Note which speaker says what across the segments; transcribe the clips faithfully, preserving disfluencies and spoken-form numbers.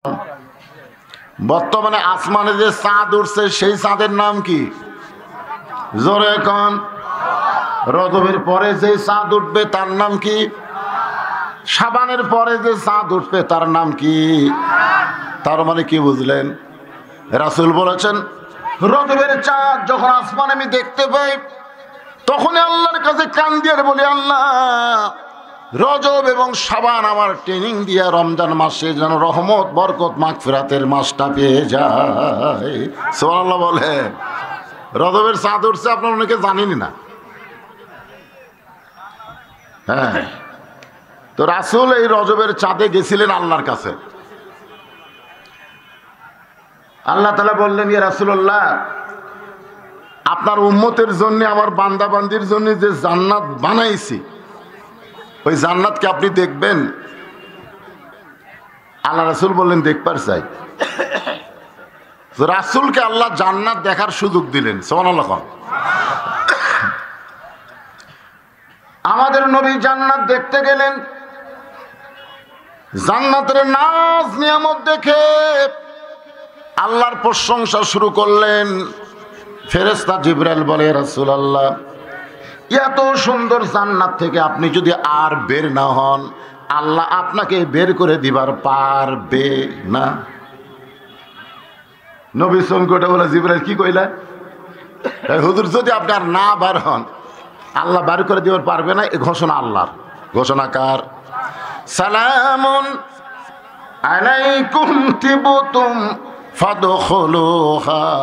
Speaker 1: বর্তমানে আসমানে যে চাঁদ উঠছে সেই চাঁদের নাম কি? জোরে কোন। রজবের পরে যে চাঁদ উঠবে তার নাম কি? শাবানের পরে যে চাঁদ উঠবে তার নাম কি? তার মানে কি বুঝলেন? রাসূল বলেছেন রজবের চাঁদ যখন আসমানে আমি দেখতে পাই তখন আল্লাহর কাছে কান দিয়ে বলি, আল্লাহ রজব এবং শাবান আমার ট্রেনিং দিয়ে রমজান মাসে যেন রহমত বরকত মাগফিরাতের মাসটা পেয়ে যায়। সুবহানাল্লাহ বলে। রজবের চাঁদ উঠছে আপনারা অনেকে জানেনই না। হ্যাঁ, তো রাসূল এই রজবের চাঁদে গেছিলেন আল্লাহর কাছে। আল্লাহ তাআলা বললেন, ইয়া রাসূলুল্লাহ, আপনার উম্মতের জন্য আমার বান্দা বান্দির জন্য যে জান্নাত বানাইছি ওই জান্নাতকে আপনি দেখবেন? আল্লাহ রাসূল বললেন, দেখবার চাই। রাসূলকে আল্লাহ জান্নাত দেখার সুযোগ দিলেন। সুবহানাল্লাহ। আমাদের নবী জান্নাত দেখতে গেলেন, জান্নাতের নাজ নিয়ামত দেখে আল্লাহর প্রশংসা শুরু করলেন। ফেরেশতা জিবরাইল বলে, রাসূলুল্লাহ, এত সুন্দর জান্নাত থেকে আপনি যদি আর বের না হন আল্লাহ আপনাকে বের করে দিবার পারবে না। নবী সংকটে বলে, জিবরাইল কি কইলা? হুজুর, যদি আপনি আর না বার হন আল্লাহ বার করে দিবার পারবে না। এই ঘোষণা আল্লাহর। ঘোষণা কার? সালামুন আলাইকুম তিবতুম ফাদখুলুহা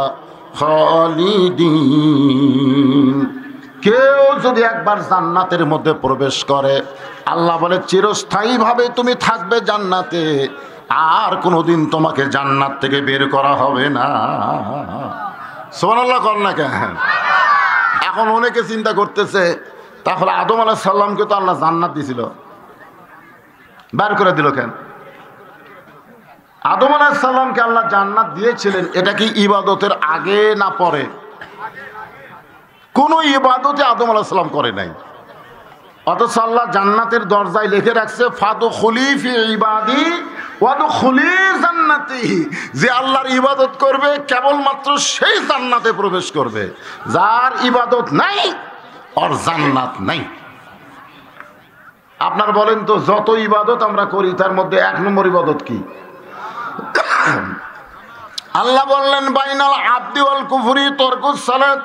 Speaker 1: খালিদিন। কেউ যদি একবার জান্নাতের মধ্যে প্রবেশ করে আল্লাহ বলে চিরস্থায়ীভাবে তুমি থাকবে জান্নাতে, আর কোনোদিন তোমাকে জান্নাত থেকে বের করা হবে না। সুবহানাল্লাহ কর না কেন? এখন অনেকে চিন্তা করতেছে তাহলে আদম আলাইহিস সালামকে তো আল্লাহ জান্নাত দিয়েছিল, বের করে দিল কেন? আদম আলাইহিস সালামকে আল্লাহ জান্নাত দিয়েছিলেন, এটা কি ইবাদতের আগে না পরে? কোন ইবাদতে আদম আলাইহিস সালাম করে নাই, অথচ আল্লাহ জান্নাতের দরজায় লিখে রাখছে ফাদখুলি ফি ইবাদি ওয়াদখুলি জান্নাতি। যে আল্লাহর ইবাদত করবে কেবলমাত্র সেই জান্নাতে প্রবেশ করবে, যার ইবাদত নাই ওর জান্নাত নাই। আপনার বলেন তো, যত ইবাদত আমরা করি তার মধ্যে এক নম্বর ইবাদত কি? আল্লাহ বললেন, বাইনাল আবদি ওয়াল কুফরি তরকুস সালাত।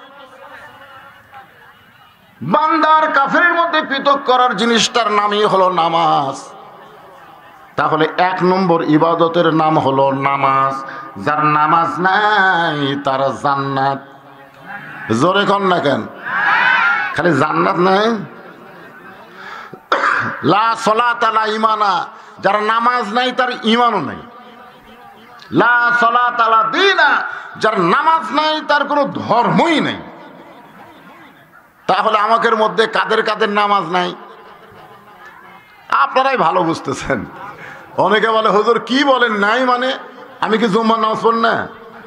Speaker 1: বান্দার কাফেরের মধ্যে পৃথক করার জিনিসটার নামই হলো নামাজ। তাহলে এক নম্বর ইবাদতের নাম হলো নামাজ। যার নামাজ নাই তার জান্নাত। জোরে কন না কেন? খালি জান্নাত নাই, লা সলাত লা ঈমানা। যার নামাজ নাই তার ঈমানও নাই। লা সলাত লা দীনা। যার নামাজ নাই তার কোনো ধর্মই নাই। তাহলে আমাদের মধ্যে কাদের কাদের নামাজ নাই? আপনারাই ভালো বুঝতেছেন। অনেকে বলে, হুজুর কি বলেন নাই মানে? আমি কি জুমার নামাজ পড়ি না?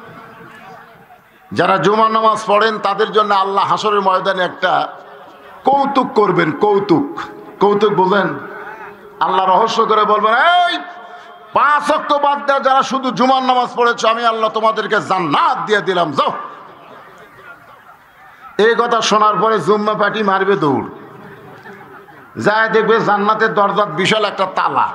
Speaker 1: যারা জুমার নামাজ পড়েন তাদের জন্য আল্লাহ হাসরের ময়দানে একটা কৌতুক করবেন। কৌতুক কৌতুক বুঝেন? আল্লাহ রহস্য করে বলবেন, এই পাঁচ ওয়াক্ত বাদ দেওয়া যারা শুধু জুমার নামাজ পড়েছো আমি আল্লাহ তোমাদেরকে জান্নাত দিয়ে দিলাম, যাও। এই কথা শোনার পরে জুম্মা পার্টি মারবে দৌড়, যায় দেখবে জান্নাতের দরজার বিশাল একটা তালা।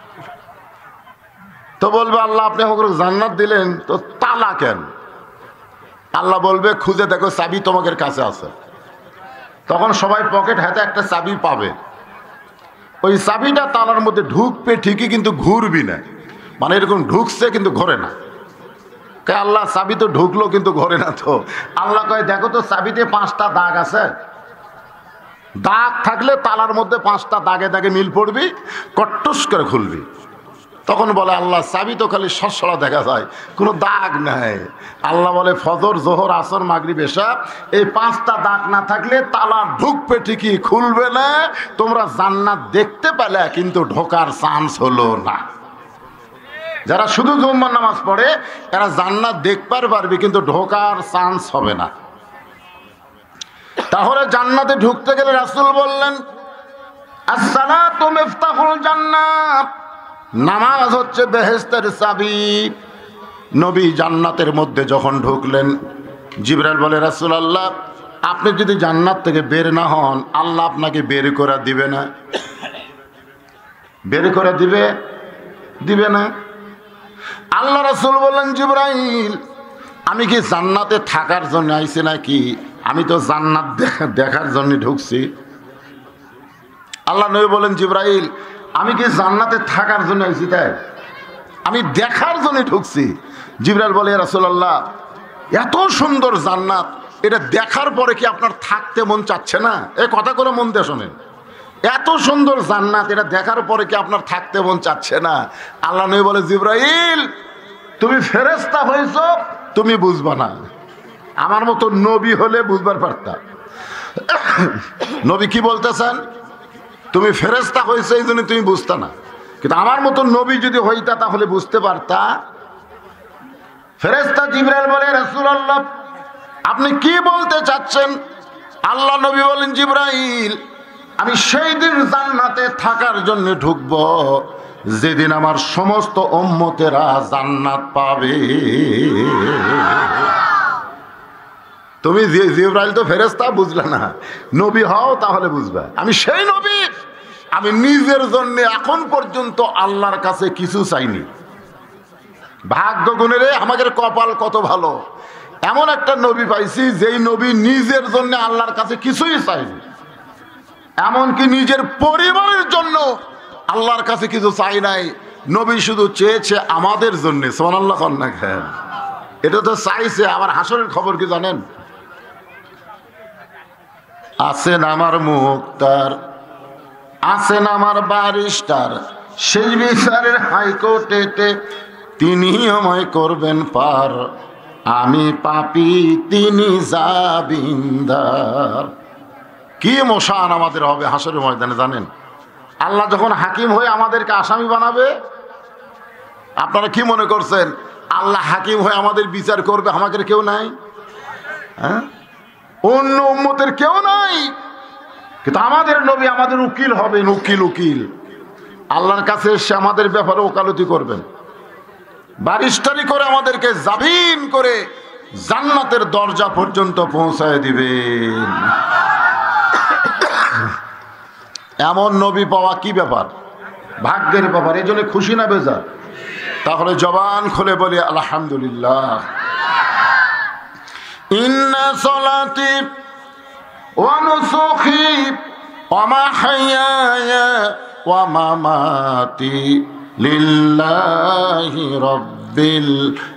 Speaker 1: তো বলবে, আল্লাহ আপনি আমাকে জান্নাত দিলেন তো তালা কেন? আল্লাহ বলবে, খুঁজে দেখো চাবি তোমাদের কাছে আছে। তখন সবাই পকেট হাতে একটা চাবি পাবে। ওই চাবিটা তালার মধ্যে ঢুকবে ঠিকই, কিন্তু ঘুরবি না। মানে এরকম ঢুকছে কিন্তু ঘোরে না। আল্লাহ চাবি তো ঢুকলো কিন্তু ঘরে না। তো আল্লাহ কয়, দেখো তো চাবিতে পাঁচটা দাগ আছে। দাগ থাকলে তালার মধ্যে পাঁচটা দাগে দাগে মিল পড়বি, কট্টুস করে খুলবি। তখন বলে, আল্লাহ চাবি তো খালি সসড়া দেখা যায়, কোনো দাগ নাই। আল্লাহ বলে, ফজর জোহর আসর মাগরিব এশা এই পাঁচটা দাগ না থাকলে তালা ঢুকবে ঠিকই, খুলবে না। তোমরা জান্নাত দেখতে পেলে কিন্তু ঢোকার চান্স হলো না। যারা শুধু জুম্মার নামাজ পড়ে এরা জান্নাত দেখতে পারবে কিন্তু ঢোকার চান্স হবে না। তাহলে জান্নাতে ঢুকতে গেলে রাসূল বললেন, আসসালাতু মিফতাহুল জান্নাত। নামাজ হচ্ছে বেহেশতের চাবি। নবী জান্নাতের মধ্যে যখন ঢুকলেন, জিবরাইল বলে, রাসূলুল্লাহ, আপনি যদি জান্নাত থেকে বের না হন, আল্লাহ আপনাকে বের করে দিবে না। বের করে দিবে দিবে না। আল্লাহ রাসূল বললেন, জিবরাইল, আমি কি জান্নাতে থাকার জন্য আইছি নাকি? আমি তো জান্নাত দেখার জন্য ঢুকছি। আল্লাহ নবী বলেন, জিবরাইল, আমি কি জান্নাতে থাকার জন্য আইছি? তাই আমি দেখার জন্য ঢুকছি। জিবরাইল বলে, রাসূলুল্লাহ, এত সুন্দর জান্নাত, এটা দেখার পরে কি আপনার থাকতে মন চাচ্ছে না? এই কথা করে মন দিয়ে শোনেন। এত সুন্দর জান্নাত, এটা দেখার পরে কি আপনার থাকতে মন চাচ্ছে না? আল্লাহ নবী বলে, জিবরাইল, তুমি ফেরেশতা হয়েছো, তুমি বুঝবা না। আমার মতো নবী হলে বুঝবার পারতা। নবী কি বলতেছেন? তুমি ফেরেশতা হয়েছে এই জন্য তুমি বুঝতা না, কিন্তু আমার মতো নবী যদি হইতা তাহলে বুঝতে পারতা। ফেরেশতা জিবরাইল বলে, রাসূলুল্লাহ, আপনি কি বলতে চাচ্ছেন? আল্লাহ নবী বলেন, জিবরাইল, আমি সেই দিন জান্নাতে থাকার জন্য ঢুকব যেদিন আমার সমস্ত উম্মতেরা জান্নাত পাবে। তুমি জিবরাইল তো ফেরেশতা, বুঝলে না। নবী হও তাহলে বুঝবে। আমি সেই নবী, আমি নিজের জন্য এখন পর্যন্ত আল্লাহর কাছে কিছু চাইনি। ভাগ্য গুণে রে, আমাদের কপাল কত ভালো, এমন একটা নবী পাইছি যেই নবী নিজের জন্য আল্লাহর কাছে কিছুই চাইনি। এমনকি নিজের পরিবারের জন্য আল্লাহর কাছে কিছু চাই নাই। নবী শুধু চেয়েছে আমাদের জন্য। সুবহানাল্লাহ কন্যা খান, এটা তো চাইছে। আবার হাসরের খবর কি জানেন? আছেন আমার মুক্তার, আছেন আমার ব্যারিস্টার, সেই বিচারের হাইকোর্টেতে তিনি আমায় করবেন পার। আমি পাপী, তিনি জামিনদার। কি মোশান আমাদের হবে হাসরের ময়দানে জানেন? আল্লাহ যখন হাকিম হয়ে আমাদেরকে আসামি বানাবে, আপনারা কি মনে করছেন আল্লাহ হাকিম হয়ে আমাদের বিচার করবে? আমাদের কেউ নাই, হ্যাঁ, অন্য উম্মতের কেউ নাই, কিন্তু আমাদের নবী আমাদের উকিল হবেন। উকিল উকিল আল্লাহর কাছে এসে আমাদের ব্যাপারে ওকালতি করবেন, ব্যারিস্টারি করে আমাদেরকে জামিন করে জান্নাতের দরজা পর্যন্ত পৌঁছায় দিবেন। এমন নবী পাওয়া কি ব্যাপার, ভাগ্যের ব্যাপার। এই জন্য খুশি না বেজার? তাহলে জবান খুলে বলি আলহামদুলিল্লাহ। ইন্না সলাতি ওয়া নুসুকি ওয়া মাহইয়ায়া ওয়া মামাতি লিল্লাহি রাব্বিল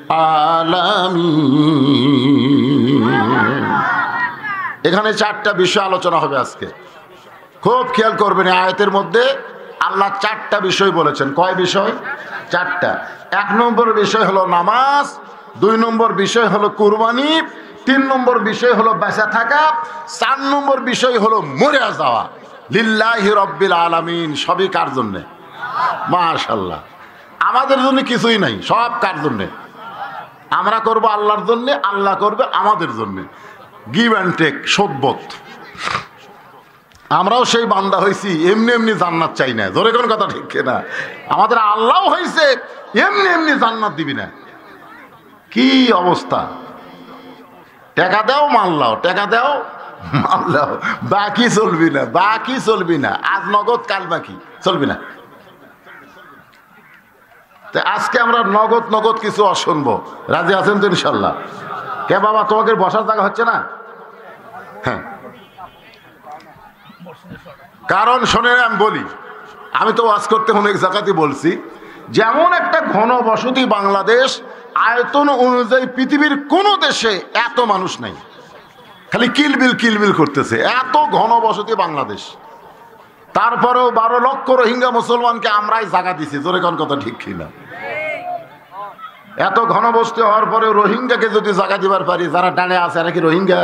Speaker 1: আলামিন। এখানে চারটা বিষয় আলোচনা হবে আজকে, খুব খেয়াল করবেন। আয়াতের মধ্যে আল্লাহ চারটা বিষয় বলেছেন। কয় বিষয়? চারটা। এক নম্বর বিষয় হলো নামাজ, দুই নম্বর বিষয় হলো কুরবানি, তিন নম্বর বিষয় হলো বেঁচে থাকা, চার নম্বর বিষয় হলো মরে যাওয়া। লিল্লাহি রাব্বিল আলামিন। সবই কার জন্যে? মাশাআল্লাহ। আমাদের জন্য কিছুই নাই, সব কার জন্যে? আমরা করব আল্লাহর জন্য, আল্লাহ করবে আমাদের জন্য। গিভ অ্যান্ড টেক, সদবোধ। আমরাও সেই বান্দা হয়েছি, এমনি এমনি জান্নাত চাই না। জোরে কোন কথা ঠিক না? আমাদের আল্লাহ হয়েছে এমনি এমনি জান্নাত দিবি না। কি অবস্থা! টাকা দাও মাল্লাও, টাকা দাও মাল্লাও, বাকি চলবি না, বাকি চলবি না। আজ নগদ কাল বাকি চলবি না। আজকে আমরা নগদ নগদ কিছু শুনবো। রাজি আছেন তো ইনশাল্লাহ? কে বাবা, তোমাকে বসার জায়গা হচ্ছে না? হ্যাঁ, কারণ শোনে, আমি বলি, আমি তো ওয়াজ করতে অনেক জায়গাতেই বলছি, যেমন একটা ঘন বসতি বাংলাদেশ, আয়তন অনুযায়ী পৃথিবীর কোন দেশে এত মানুষ নাই। খালি কিলবিল কিলবিল করতেছে, এত ঘন বসতি বাংলাদেশ। তারপরেও বারো লক্ষ রোহিঙ্গা মুসলমানকে আমরাই জায়গা দিছি। জোরে কোন কথা ঠিক কিনা? এত ঘন বসতি হওয়ার পরে রোহিঙ্গাকে যদি জায়গা দিবার পারি, যারা ডানে আছে এরা কি রোহিঙ্গা?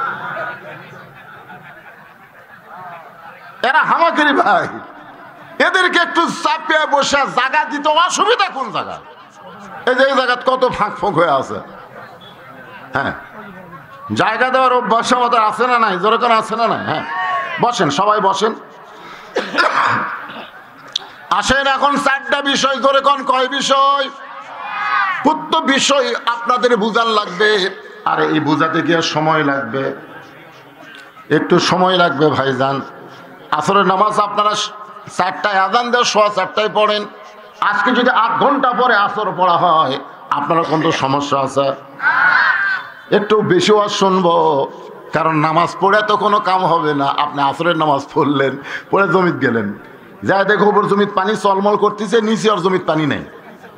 Speaker 1: এরা হামাকেরি ভাই। এদেরকে একটু চাপিয়ে বসে জায়গা দিতে অসুবিধা কোন জায়গা? এই যে এই জায়গা কত ফাঁক ফোঁক হয়ে আছে। হ্যাঁ, জায়গা দেওয়ার অভ্যাস আমাদের আছে না নাই? যেরকম আছে না নাই? হ্যাঁ, বসেন, সবাই বসেন। আসেন এখন চারটা বিষয় ধরে কোন কয় বিষয়? প্রত্যেক বিষয় আপনাদের বুঝার লাগবে। আর এই বুঝাতে গিয়ে সময় লাগবে, একটু সময় লাগবে ভাইজান। আসরের নামাজ আপনারা চারটায় আজান দেওয়া সোয়া চারটায় পড়েন। আজকে যদি আধ ঘন্টা পরে আসর পড়া হয় আপনারা কিন্তু সমস্যা আছে। একটু বেশি ওয়াজ শুনবো, কারণ নামাজ পড়ে তো কোনো কাম হবে না। আপনি আসরের নামাজ পড়লেন, পড়ে জমিত গেলেন, যাই দেখো ওপর জমিত পানি চলমল করতেছে, নিচে আর জমিত পানি নেই।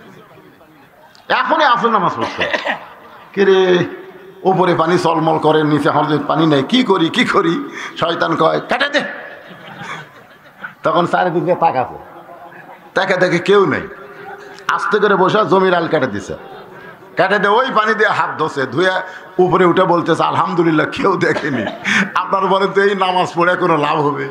Speaker 1: এখনই আসর নামাজ পড়ছে, কে রে ওপরে পানি চলমল করে, নিচে আমার জমিত পানি নেই, কি করি কি করি? শয়তান কয় কেটে দে। তখন চারিদিকে তাকাবো, তাকে দেখে কেউ নেই, আস্তে করে বসে জমির আল কেটে দিছে। কেটে দিয়ে ওই পানি দিয়ে হাত ধোছে, ধুয়ে উপরে উঠে বলতেছে আলহামদুলিল্লাহ কেউ দেখেনি। আপনার বলেন তো এই নামাজ পড়ে কোনো লাভ হবে?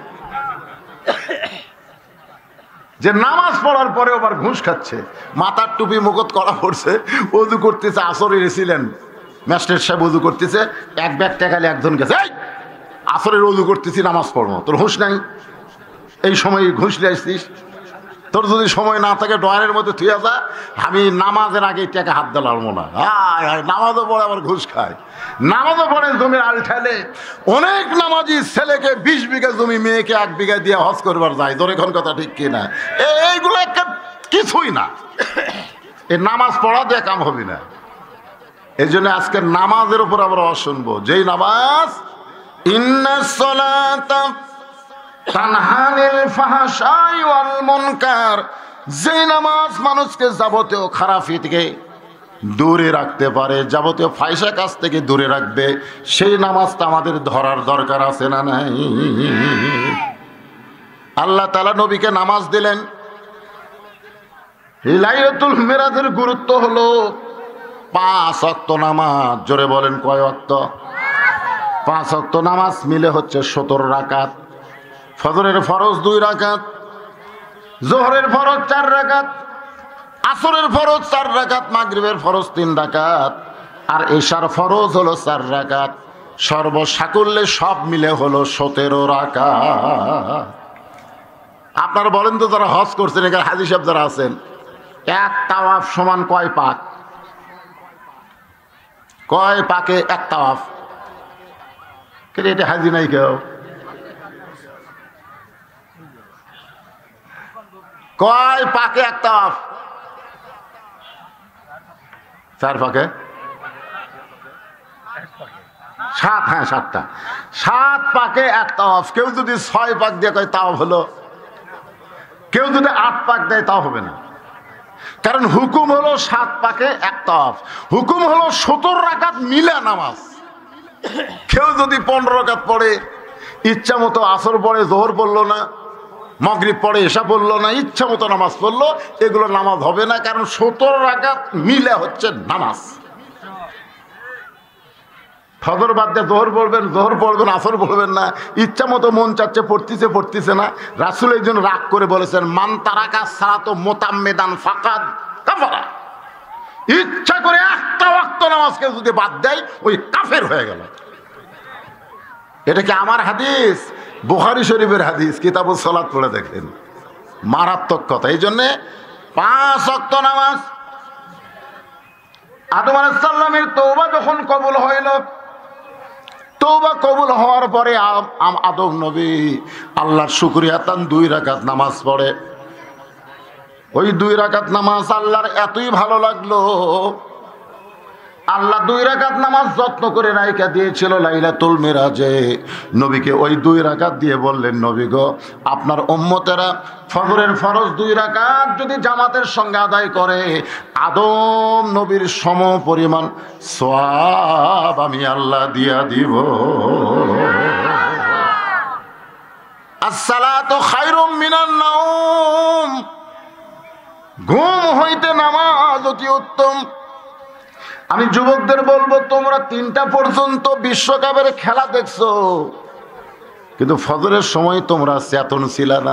Speaker 1: যে নামাজ পড়ার পরে আবার ঘুষ খাচ্ছে, মাথার টুপি মুকুট করা পড়ছে, ওযু করতেছে, আসরে এসেছিলেন ম্যাজিস্ট্রেট সাহেব ওযু করতেছে, এক ব্যাগ টাকালে একজন গেছে, এই আসরের ওযু করতেছি নামাজ পড়বো, তোর হুঁশ নাই? এই সময় ঘুষ নিয়ে আসছিস? তোর যদি সময় না থাকে ডয়ারের মধ্যে থুয়ে যা, আমি নামাজের আগে টাকা হাত দিলাম না। হায় হায়, নামাজও পড়ে আবার ঘুষ খায়। নামাজও পড়ে জমির আল ঠেলে। অনেক নামাজি ছেলেকে বিশ বিঘা জমি, মেয়েকে এক বিঘা দিয়ে হজ করবার যায়। তোর এখন কথা ঠিক কিনা? এইগুলো একটা কিছুই না, এই নামাজ পড়া দিয়ে কাম হবে না। এই জন্য আজকে নামাজের উপর আমরা শুনবো, যেই নামাজ ইন্নাস সালাতা তানহানিল ফাহশাই ওয়াল মুনকার, যে নামাজ মানুষকে যাবতীয় খারাপি থেকে দূরে রাখতে পারে, যাবতীয় ফাহিশা কাজ থেকে দূরে রাখবে, সেই নামাজটা আমাদের ধরার দরকার আছে না নাই? আল্লাহ তাআলা নবীকে নামাজ দিলেন। লাইলাতুল মিরাজের গুরুত্ব হলো পাঁচ ওয়াক্ত নামাজ। জোরে বলেন কয় ওয়াক্ত? পাঁচ ওয়াক্ত নামাজ মিলে হচ্ছে সত্তর রাকাত। ফজরের ফরজ দুই রাকাত, জোহরের ফরজ চার রাকাত, আসরের ফরজ চার রাকাত, মাগরিবের ফরজ তিন রাকাত, আর এশার ফরজ হলো চার রাকাত। সর্বসাকুল্যে সব মিলে হলো সতেরো রাকাত। আপনারা বলেন তো, যারা হজ করছেন, এখানে হাজী সাহেব যারা আছেন, এক তাওয়াফ সমান কয় পাক? কয় পাকে এক তাওয়াফ? কে এটা হাজি নাই কেউ? কয় পাকে এক তাওয়াফ? চার পাকে সাত, হ্যাঁ সাতটা, সাত পাকে এক তাওয়াফ। কেউ যদি ছয় পাক দিয়ে কয় তাওয়াফ হলো, কেউ যদি আট পাক দেয় তাও হবে না। কারণ হুকুম হলো সাত পাকে এক তাওয়াফ, হুকুম হলো সত্তর রাকাত মিলে নামাজ। কেউ যদি পনেরো রাকাত পড়ে, ইচ্ছা মতো আসর পড়ে, জোহর পড়লো না, মাগরিব পড়ে, এশা পড়লো না, ইচ্ছা মতো নামাজ পড়লো, এগুলো নামাজ হবে না। কারণ সত্তর রাকাত মিলে হচ্ছে নামাজ। ফজর বাদ দিয়ে জোহর পড়বেন, জোহর পড়বেন, আসর পড়বেন না, ইচ্ছা মতো মন চাচ্ছে পড়তেছে পড়তেছে না। রাসূল এই জন্য রাগ করে বলেছেন, মান তারাকা সালাতো মুতাম্মিদান ফাকাদ কাফারা। ইচ্ছা করে একটা ওয়াক্ত নামাজকে যদি বাদ দেয়, ওই কাফের হয়ে গেল। এটা কি আমার হাদিস? বুখারী শরীফের হাদিস, কিতাবুস সালাত পড়ে দেখেন, মারাত্মক কথা। এই জন্যে পাঁচ ওয়াক্ত নামাজ। আদম আলাইহিস সালামের তওবা যখন কবুল হইল, তওবা কবুল হওয়ার পরে আদম নবী আল্লাহর শুকরিয়া তান দুই রাকাত নামাজ পড়ে। ওই দুই রাকাত নামাজ আল্লাহর এতই ভালো লাগলো, আল্লাহ দুই রাকাত নামাজ যত্ন করে রাইখা দিয়েছিল লাইলাতুল মিরাজে। নবীকে ওই দুই রাকাত দিয়ে বললেন, নবী গো, আপনার উম্মতেরা ফজরের ফরজ দুই রাকাত যদি জামাতের সঙ্গে আদায় করে, আদম নবীর সম পরিমাণ সওয়াব আমি আল্লাহ দিয়া দিব। আসসালাতু খায়রুম মিনান নাওম, ঘুম হইতে নামাজ অতি উত্তম। আমি যুবকদের বলবো, তোমরা তিনটা পর্যন্ত বিশ্বকাপের খেলা দেখছো, কিন্তু ফজরের সময় তোমরা চেতন ছিল না।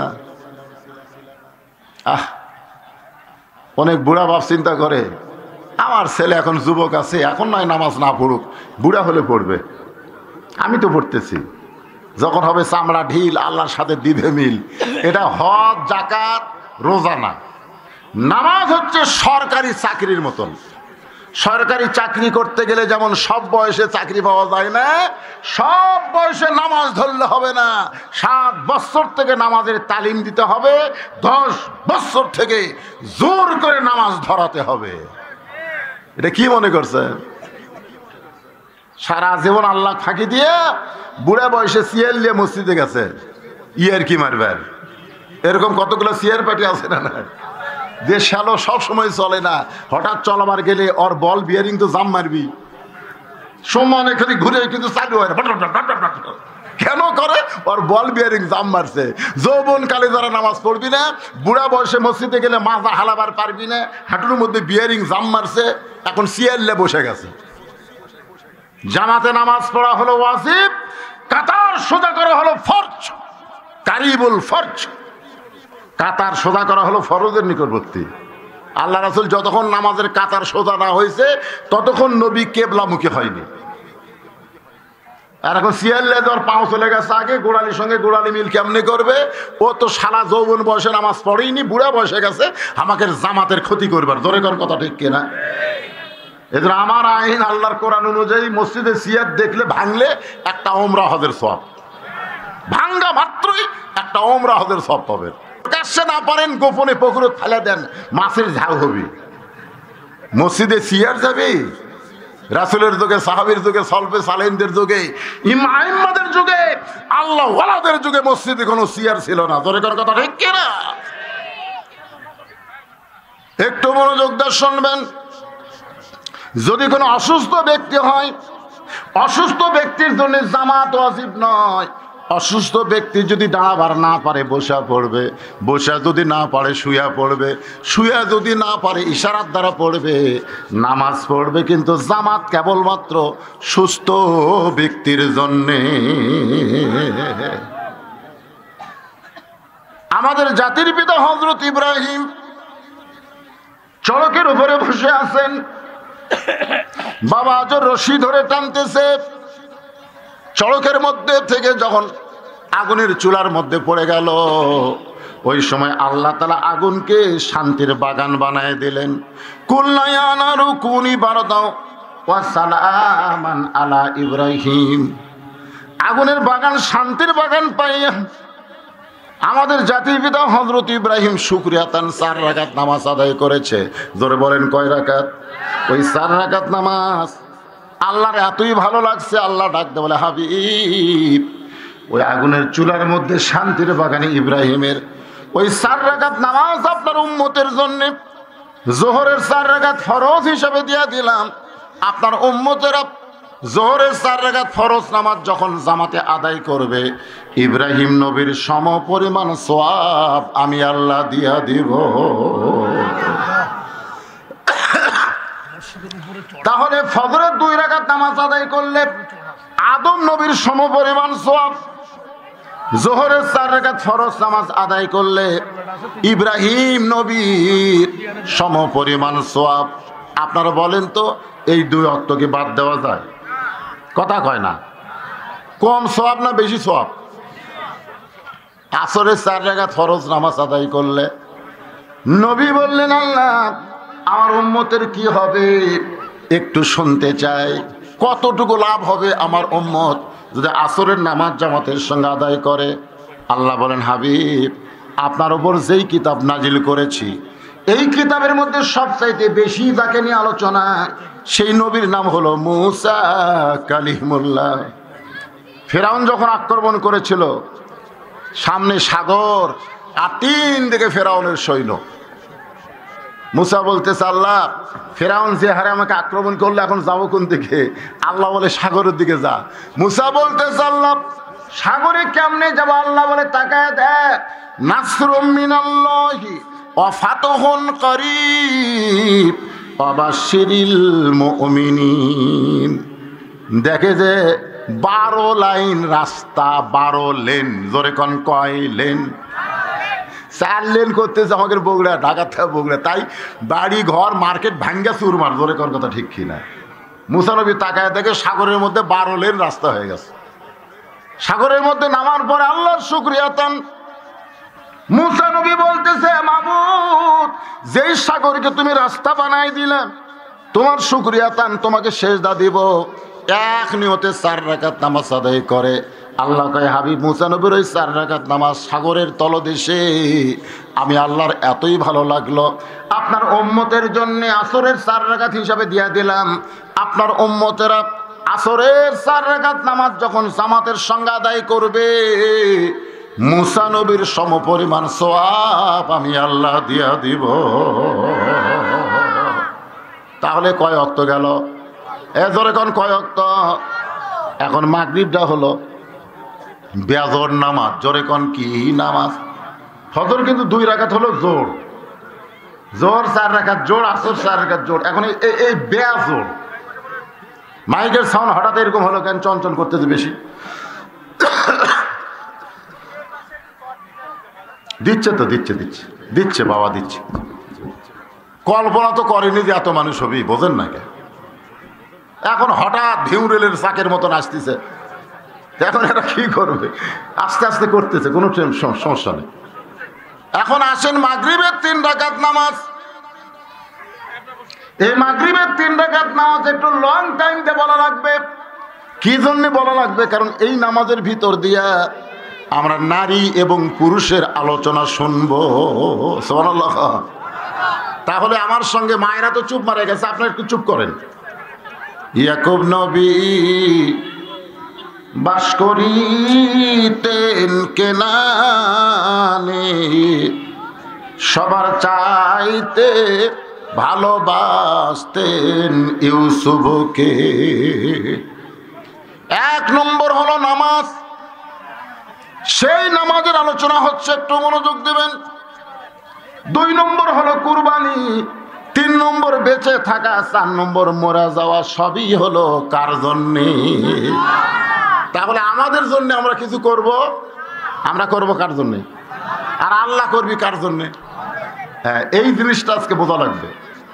Speaker 1: আহ, অনেক বুড়া বাপ চিন্তা করে, আমার ছেলে এখন যুবক আছে, এখন নয় নামাজ না পড়ুক, বুড়া হলে পড়বে। আমি তো পড়তেছি, যখন হবে চামড়া ঢিল, আল্লাহর সাথে দিবে মিল। এটা হজ, জাকাত, রোজা না। নামাজ হচ্ছে সরকারি চাকরির মতন। সরকারি চাকরি করতে গেলে যেমন সব বয়সে চাকরি পাওয়া যায় না, সব বয়সে নামাজ ধরলে হবে না। সাত বছর থেকে নামাজের তালিম দিতে হবে, দশ বছর থেকে জোর করে নামাজ ধরাতে হবে। এটা কি মনে করছেন? সারা জীবন আল্লাহ ফাঁকি দিয়ে বুড়া বয়সে সিয়ার নিয়ে মসজিদে গেছে, ইয়ার কি মারবেন? এরকম কতগুলো সিয়ার পার্টি আছে না? না, যে শ্যালো সব সময় চলে না, হঠাৎ চলাবার গেলে ওর বল বিয়ারিং তো জাম মারবি, সমান এখানে ঘুরে কিন্তু চালু হয় না। কেন করে? ওর বল বিয়ারিং জাম মারছে। যৌবন কালে যারা নামাজ পড়বি না, বুড়া বয়সে মসজিদে গেলে মাজা হালাবার পারবি না, হাঁটুর মধ্যে বিয়ারিং জাম মারছে, এখন সিয়ারলে বসে গেছে। জামাতে নামাজ পড়া হলো ওয়াজিব, কাতার সোজা করা হলো ফরজ, কারিবুল ফরজ। কাতার সোজা করা হলো ফরজের নিকটবর্তী। আল্লাহ রাসূল যতক্ষণ নামাজের কাতার সোজা না হয়েছে ততক্ষণ নবী কেবলামুখী হয়নি। আর এখন সিয়ারলে তোর পাও চলে গেছে আগে, গোড়ালির সঙ্গে গোড়ালি মিল কেমনে করবে? ও তো সারা যৌবন বয়সে নামাজ পড়েইনি, বুড়া বয়সে গেছে, আমাকে জামাতের ক্ষতি করবার। জোরে কর কথা, ঠিক কিনা? এদের আমার আইন আল্লাহর কোরআন অনুযায়ী মসজিদে সিয়ার দেখলে ভাঙলে একটা ওমরা হজের সওয়াব, ভাঙ্গা মাত্রই একটা ওমরা হজের সওয়াব পাবেন। কাছে না পারেন গোপনে পুকুরে ফেলে দেন, মাছের ঝাউ হবে। মসজিদে সিয়ার যাবে? রাসূলের যুগে, সাহাবীর যুগে, সলফে সালেহিনদের যুগে, ইমামদের যুগে, আল্লাহ ওয়ালাদের যুগে মসজিদে কোনো সিয়ার ছিল না। জোরে কর কথা, ঠিক কিনা? একটু মনোযোগ দিয়ে শুনবেন। যদি কোনো অসুস্থ ব্যক্তি হয়, অসুস্থ ব্যক্তির জন্য জামাত ওয়াজিব নয়। অসুস্থ ব্যক্তি যদি দাঁড়াবার না পারে বসা পড়বে, বসা যদি না পারে শুয়া পড়বে, শুয়া যদি না পারে ইশারার দ্বারা পড়বে, নামাজ পড়বে। কিন্তু জামাত কেবলমাত্র সুস্থ ব্যক্তির জন্যে। আমাদের জাতির পিতা হযরত ইব্রাহিম চড়কের উপরে বসে আছেন, বাবা আজর রশি ধরে টানতেছে। চড়কের মধ্যে থেকে যখন আগুনের চুলার মধ্যে পড়ে গেল, ওই সময় আল্লাহ তাআলা আগুনকে শান্তির বাগান বানায় দিলেন। কুল্না ইয়া নারু কুনি বারদাও ওয়া সালামান আলা ইব্রাহিম। আগুনের বাগান শান্তির বাগান পাইয়া আমাদের জাতির পিতা হযরত ইব্রাহিম শুকরিয়াতান চার রাকাত নামাজ আদায় করেছে। জোরে বলেন, কয় রাকাত? ওই চার রাকাত নামাজ আল্লাহর এতই ভালো লাগছে, আল্লাহ ডাকতে বলে, হাবিব, ওই আগুনের চুলার মধ্যে শান্তির বাগানে ইব্রাহিমের ওই চার রাকাত নামাজ আপনার উম্মতের জন্য জোহরের চার রাকাত ফরজ হিসাবে দিয়ে দিলাম। আপনার উম্মতেরা জোহরের চার রাকাত ফরজ নামাজ যখন জামাতে আদায় করবে, ইব্রাহিম নবীর সম পরিমাণ সওয়াব আমি আল্লাহ দিয়া দিব। তাহলে ফজরের দুই রাকাত নামাজ আদায় করলে আদম নবীর সম পরিমাণ সওয়াব, জোহরের চার রাকাত ফরজ নামাজ আদায় করলে ইব্রাহিম নবীর সম পরিমাণ সওয়াব। আপনারা বলেন তো, এই দুই ওয়াক্ত কি বাদ দেওয়া যায়? কথা কয় না। কম সওয়াব না বেশি সওয়াব? আসরের চার রাকাত ফরজ নামাজ আদায় করলে নবী বললেন, আল্লাহ আমার উম্মতের কি হবে একটু শুনতে চাই। কতটুকু লাভ হবে আমার উম্মত যদি আসরের নামাজ জামাতের সঙ্গে আদায় করে? আল্লাহ বলেন, হাবিব, আপনার উপর যেই কিতাব নাজিল করেছি, এই কিতাবের মধ্যে সবচাইতে বেশি যাকে নিয়ে আলোচনা, সেই নবীর নাম হলো মূসা কালিমুল্লাহ। ফেরাউন যখন আক্রমণ করেছিল, সামনে সাগর আর তিন দিকে ফেরাউনের সৈন্য। মূসা বলতেছে, আল্লাহ ফেরাউন যে হারে আমাকে আক্রমণ করলে এখন যাবো কোন দিকে? আল্লাহ বলে, সাগরের দিকে যা। মূসা বলতেছে, আল্লাহ সাগরে কেমনে যাব? আল্লাহ বলে, তাকায় দেখ, নাসরুম মিনাল্লাহি ওয়া ফাতহুন করিব ওয়া বাশশিরিল মুমিনিন। দেখে যে বারো লাইন রাস্তা, বারো লেন। জোরে কোন, কয় লেন? চার লেন করতেছে আমাদের বগুড়া, ঢাকা থেকে বগুড়া। তাই বাড়ি ঘর মার্কেট ভাঙ্গা চুরমার। জোরে কোন কথা, ঠিক কিনা? মুসা নবী তাকায় দেখে সাগরের মধ্যে বারো লেন রাস্তা হয়ে গেছে। সাগরের মধ্যে নামার পরে আল্লাহর শুকরিয়াতান মুসা নবী বলতেছে, মাবুদ, যেই সাগরকে তুমি রাস্তা বানাই দিলে, তোমার শুকরিয়া তান, তোমাকে সেজদা দিব। এক নিয়তে চার রাকাত নামাজ আদায় করে। আল্লাহ কয়, হাবিব মুসা নবীর ওই চার রাকাত নামাজ সাগরের তলদেশে আমি আল্লাহর এতই ভালো লাগলো, আপনার উম্মতের জন্য আসরের চার রাকাত হিসাবে দিয়ে দিলাম। আপনার উম্মতেরা আসরের চার রাকাত নামাজ যখন জামাতের সঙ্গে আদায় করবে, মুসা নবীর সমপরিমাণ সওয়াব আমি আল্লাহ দিয়া দিব। তাহলে কয় ওয়াক্ত গেল? এ জোরে কোন কয় ওয়াক্ত? এখন মাগরিবটা হলো বেজর নামাজ। জোরে কোন কি নামাজ? ফজর কিন্তু দুই রাকাত হলো জোর, জোর চার রাকাত জোর, আসর চার রাকাত জোর। এখন এই বেজর মাইকের সাউন্ড হঠাৎ এরকম হলো কেন? চঞ্চল করতেছে বেশি। দিচ্ছে তো, দিচ্ছে দিচ্ছে দিচ্ছে বাবা দিচ্ছে। কল্পনা তো করেনি যে এত মানুষ হবি, বোঝেন না কে? এখন হঠাৎ ভিউরেলের চাকের মতন আসতেছে, এখন এরা কি করবে? আস্তে আস্তে করতেছে, কোনো সমস্যা নেই। এখন আসেন মাগরিবের তিন রাকাত নামাজ। এই মাগরিবের তিন রাকাত নামাজ একটু লং টাইম দিয়ে বলা লাগবে। কি জন্য বলা লাগবে? কারণ এই নামাজের ভিতর দিয়া আমরা নারী এবং পুরুষের আলোচনা শুনবো। সুবহানাল্লাহ। তাহলে আমার সঙ্গে মায়েরা তো চুপ মারে গেছে, আপনারা একটু চুপ করেন। ইয়াকুব নবী বাস করিতেন কেনানে, সবার চাইতে ভালোবাসতেন ইউসুফকে। এক নম্বর হলো নামাজ, সেই নামাজের আলোচনা হচ্ছে, একটু মনোযোগ দেবেন। দুই নম্বর হলো কুরবানি, তিন নম্বর বেঁচে থাকা, চার নম্বর মরে যাওয়া। সবই হলো কার জন্যে? তাহলে আমাদের জন্য আমরা কিছু করব, আমরা করব কার জন্যে? আর আল্লাহ করবি কার জন্যে? হ্যাঁ, এই জিনিসটা আজকে বোঝা লাগবে।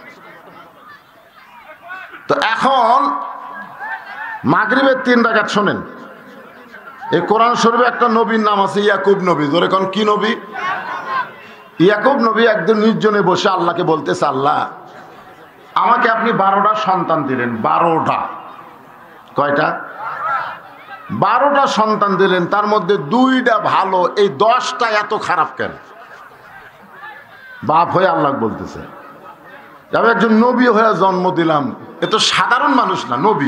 Speaker 1: তো এখন মাগরিবের তিন রাকাত শোনেন। এই কোরআন শরীফে একটা নবীর নাম আছে, ইয়াকুব নবী। জোরে কোন কি নবী? ইয়াকুব নবী একদিন নির্জনে বসে আল্লাহকে বলতেছে, আল্লাহ, আমাকে আপনি বারোটা সন্তান দিলেন। বারোটা কয়টা? বারোটা সন্তান দিলেন, তার মধ্যে দুইটা ভালো, এই দশটা এত খারাপ কেন? বাপ হয়ে আল্লাহ বলতেছে, আমি একজন নবী হয়ে জন্ম দিলাম, এ তো সাধারণ মানুষ না, নবী।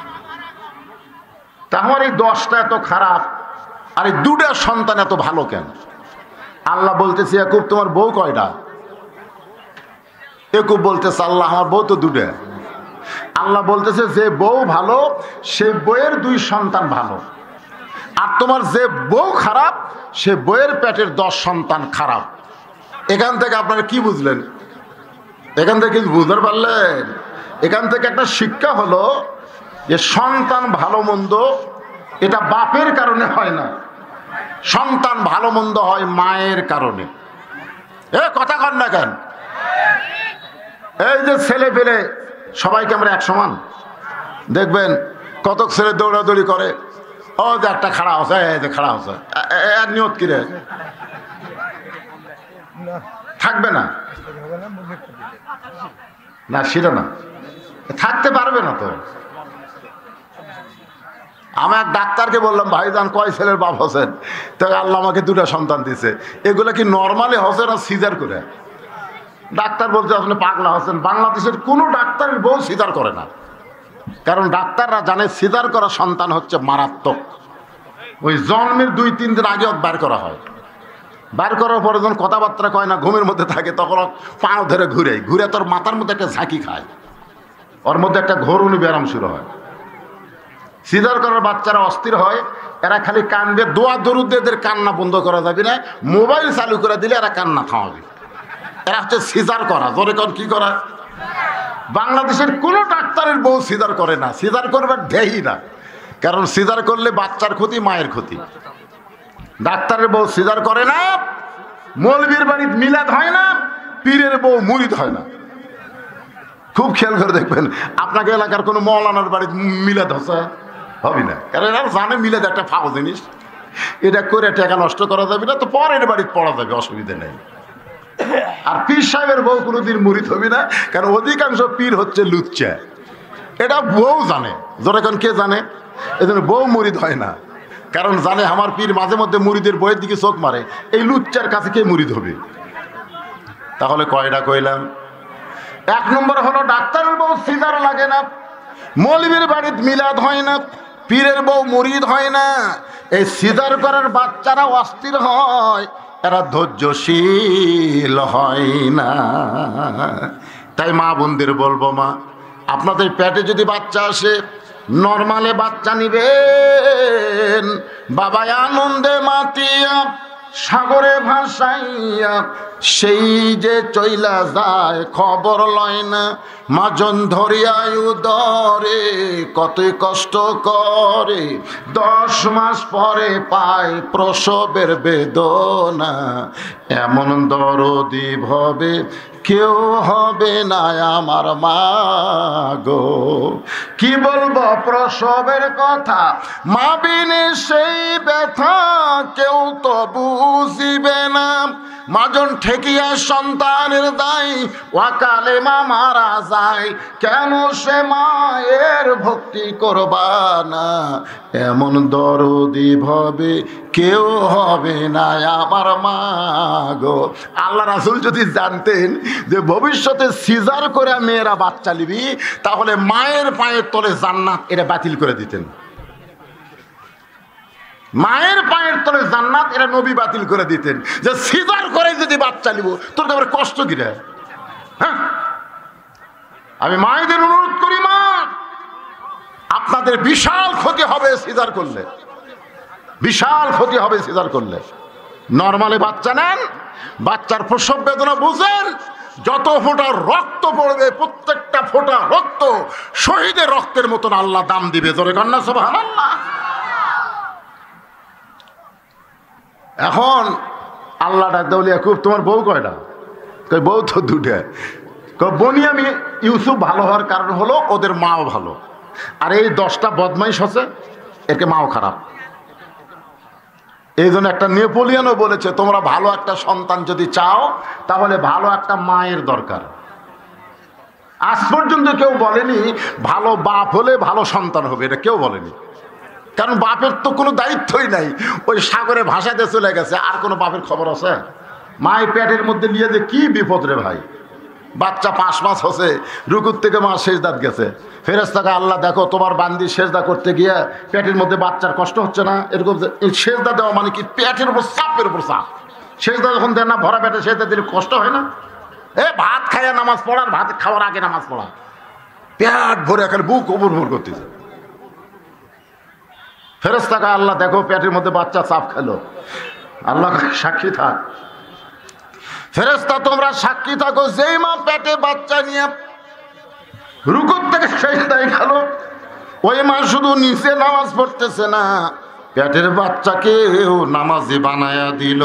Speaker 1: তাহলে এই দশটা এত খারাপ আর এই দুটা সন্তান এত ভালো কেন? আল্লাহ বলতেছে, ইয়াকুব তোমার বউ কয়টা? ইয়াকুব বলতেছে, আল্লাহ আমার বউ তো দুটা। আল্লাহ বলতেছে, যে বউ ভালো সে বউয়ের দুই সন্তান ভালো, আর তোমার যে বউ খারাপ সে বউয়ের পেটের দশ সন্তান খারাপ। এখান থেকে আপনারা কি বুঝলেন? এখান থেকে বুঝতে পারলেন? এখান থেকে একটা শিক্ষা হলো যে সন্তান ভালো মন্দ এটা বাপের কারণে হয় না, সন্তান ভালো মন্দ হয় মায়ের কারণে। এ কথা কন না কেন? এই যে ছেলে পেলে সবাইকে আমরা এক সমান দেখবেন, কত ছেলে দৌড়াদৌড়ি করে, ও যে একটা খাড়া হচ্ছে, এই যে খাড়া হচ্ছে, এর নিয়ত কি রে? থাকবে না না, সেটা না, থাকতে পারবে না তো। আমি এক ডাক্তারকে বললাম, ভাইজান কয় ছেলের বাপ হোসেন? তো আল্লাহ আমাকে দুটা সন্তান দিছে। এগুলো কি নর্মালি হোসেন আর সিজার করে? ডাক্তার বলছে, আসলে পাগলা হোসেন, বাংলাদেশের কোনো ডাক্তারের বউ সিজার করে না। কারণ ডাক্তাররা জানে সিজার করা সন্তান হচ্ছে মারাত্মক। ওই জন্মের দুই তিন দিন আগে বার করা হয়, বার করার পরে যখন কথাবার্তা কয় না, ঘুমের মধ্যে থাকে, তখন পাও ধরে ঘুরে ঘুরে তোর মাথার মধ্যে একটা ঝাঁকি খায়, ওর মধ্যে একটা ঘোরুনি ব্যায়াম শুরু হয়। সিজার করার বাচ্চারা অস্থির হয়, এরা খালি কান্দবে, দোয়া দরুদ দিয়ে এদের কান্না বন্ধ করা যাবে না, মোবাইল চালু করে দিলে এরা কান্না থামাবে। এরা হচ্ছে সিজার করা। জোরে কর কি করা? বাংলাদেশের কোনো ডাক্তারের বউ সিজার করে না, সিজার করবার ঢেই না। কারণ সিজার করলে বাচ্চার ক্ষতি, মায়ের ক্ষতি। ডাক্তারের বউ সিজার করে না, মৌলবীর বাড়ির মিলাদ হয় না, পীরের বউ মুরিদ হয় না। খুব খেয়াল করে দেখবেন, আপনাকে এলাকার কোনো মৌলানার বাড়ির মিলাদ হচ্ছে হবে না, কারণ এরা জানে মিলাদ একটা ফাও জিনিস। এটা করে টাকা নষ্ট করা যাবে না, তো পরের বাড়িতে পড়া যাবে, অসুবিধা নেই। আর পীর সাহেবের বউ কোনোদিন মুরিদ হবে না, কারণ অধিকাংশ পীর হচ্ছে লুচ্চা। এটা বউ জানে, যখন কে জানে, এজন্য বউ মুরিদ হয় না, কারণ জানে আমার পীর মাঝে মধ্যে মুরিদের বইয়ের দিকে চোখ মারে, এই লুচ্চার কাছে কে মুরিদ হবে। তাহলে কয়টা কইলাম? এক নম্বর হলো ডাক্তারের বউ সিজার লাগে না, মৌলবীর বাড়িতে মিলাদ হয় না, পীরের বউ মুরিদ হয় না। এই সিজার করার বাচ্চারা অস্থির হয়, এরা ধৈর্যশীল হয় না। তাই মা বোনদের বলবো, মা আপনাদের পেটে যদি বাচ্চা আসে নরমালে বাচ্চা নিবেন, বাবা আনন্দে মাতিয়া সাগরে ভাসাইয়া সেই যে চইলা যায় খবর লয় না, মাজন ধরিয়া উদরে কতই কষ্ট করে, দশ মাস পরে পায় প্রসবের বেদনা, এমন দরদি ভবে কেউ হবে না আমার মা গো। কি বলবো প্রসবের কথা, মা বিনে সেই ব্যথা কেউ তো বুঝিবে না, মাজন ঠেকিয়া সন্তানের দায় ওয়াকালে মা মারা যায়, কেন সে মায়ের ভক্তি করবা না, এমন দরদি ভবে কেউ হবে না আমার মা গো। আল্লাহ রাসূল যদি জানতেন যে ভবিষ্যতে সিজার করে মেয়েরা বাচ্চা নিবি, তাহলে মায়ের পায়ের তলে জান্নাত এটা বাতিল করে দিতেন। মায়ের পায়ের তলে জান্নাত এটা নবী বাতিল করে দিতেন, যে সিজার করে যদি বাচ্চা নিব তোর তারপরে কষ্ট কি রে। হ্যাঁ, আমি মায়েদের অনুরোধ করি, মা আপনাদের বিশাল ক্ষতি হবে সিজার করলে, বিশাল ক্ষতি হবে সিজার করলে। নরমালে বাচ্চা নেন, বাচ্চার প্রসব বেদনা বুঝেন, যত ফোঁটা রক্ত পড়বে প্রত্যেকটা ফোঁটা রক্ত শহীদের রক্তের মতন আল্লাহ দাম দিবে। জোরে কন্যা সুবহানাল্লাহ। এখন আল্লাহ ডাক দেউলিয়া, খুব তোমার বউ কয়টা? কই বউ তো দুটা। বনিয়ামি ইউসুফ ভালো হওয়ার কারণ হলো ওদের মাও ভালো, আর এই দশটা বদমাইশ হচ্ছে একে মাও খারাপ। এই জন্য একটা নেপোলিয়ানও বলেছে, তোমরা ভালো একটা সন্তান যদি চাও তাহলে ভালো একটা মায়ের দরকার। আজ পর্যন্ত কেউ বলেনি ভালো বাপ হলে ভালো সন্তান হবে, এটা কেউ বলেনি, কারণ বাপের তো কোনো দায়িত্বই নাই, ওই সাগরে ভাসাতে চলে গেছে, আর কোনো বাপের খবর আছে? মায়ের পেটের মধ্যে নিয়ে যে কি বিপদ রে ভাই। বাচ্চা পাঁচ মাস হচ্ছে, রুকুর থেকে মা সেজদাত গেছে, ফেরেশতাকে আল্লাহ দেখো তোমার বান্দি সেজদা করতে গিয়ে পেটের মধ্যে বাচ্চার কষ্ট হচ্ছে না, এরকম সেজদা দেওয়া মানে কি পেটের উপর চাপের উপর চাপ। সেজদা যখন দেন না ভরা পেটে সেজদা দিলে কষ্ট হয় না? এ ভাত খাইয়া নামাজ পড়ার, ভাত খাওয়ার আগে নামাজ পড়া, পেট ভরে এখন বুক ওপর ভর করতেছে। ফেরেশতাকে আল্লাহ দেখো পেটের মধ্যে বাচ্চা চাপ খেলো, আল্লাহ সাক্ষী থাক, ফেরেশতা তোমরা সাক্ষী থাকো, যেই মা পেটে বাচ্চা নিয়ে রুকুর থেকে সেজদায় গেল, ওই মা শুধু নিচে নামাজ পড়তেছে না, পেটের বাচ্চাকেও নামাজি বানায়া দিল।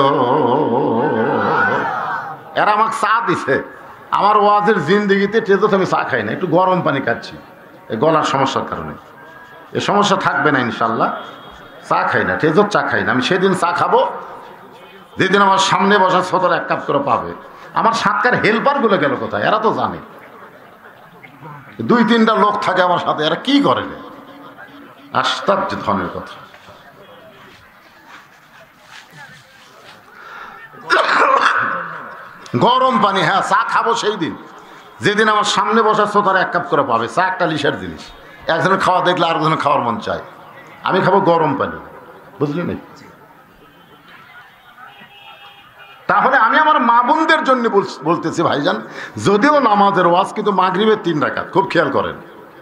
Speaker 1: এরা আমাকে চা দিছে, আমার ওয়াজের জিন্দিগিতে টেজত আমি চা খাই না, একটু গরম পানি খাচ্ছি এই গলার সমস্যার কারণে। এ সমস্যা থাকবে না ইনশাল্লাহ, চা খাই না, টেজত চা খাই না। আমি সেদিন চা খাবো যেদিন আমার সামনে বসা সতর এক কাপ করে পাবে। আমার সাতকার হেল্পারগুলো গেল কোথায়? এরা তো জানে, দুই তিনটা লোক থাকে আমার সাথে, এরা কি করে? আশ্চর্য ধরনের কথা। গরম পানি, হ্যাঁ চা খাবো সেই দিন যেদিন আমার সামনে বসা শ্রোতারা এক কাপ করে পাবে। চা একটা লিসার জিনিস, একজনের খাওয়া দেখলে আরেকজনের খাওয়ার মন চায়। আমি খাবো গরম পানি, বুঝলি না? তাহলে আমি আমার মা বোনদের জন্য বলতেছি ভাইজান, যদিও নামাজের ওয়াজ কিন্তু মাগরিবের তিন রাকাত, খুব খেয়াল করেন।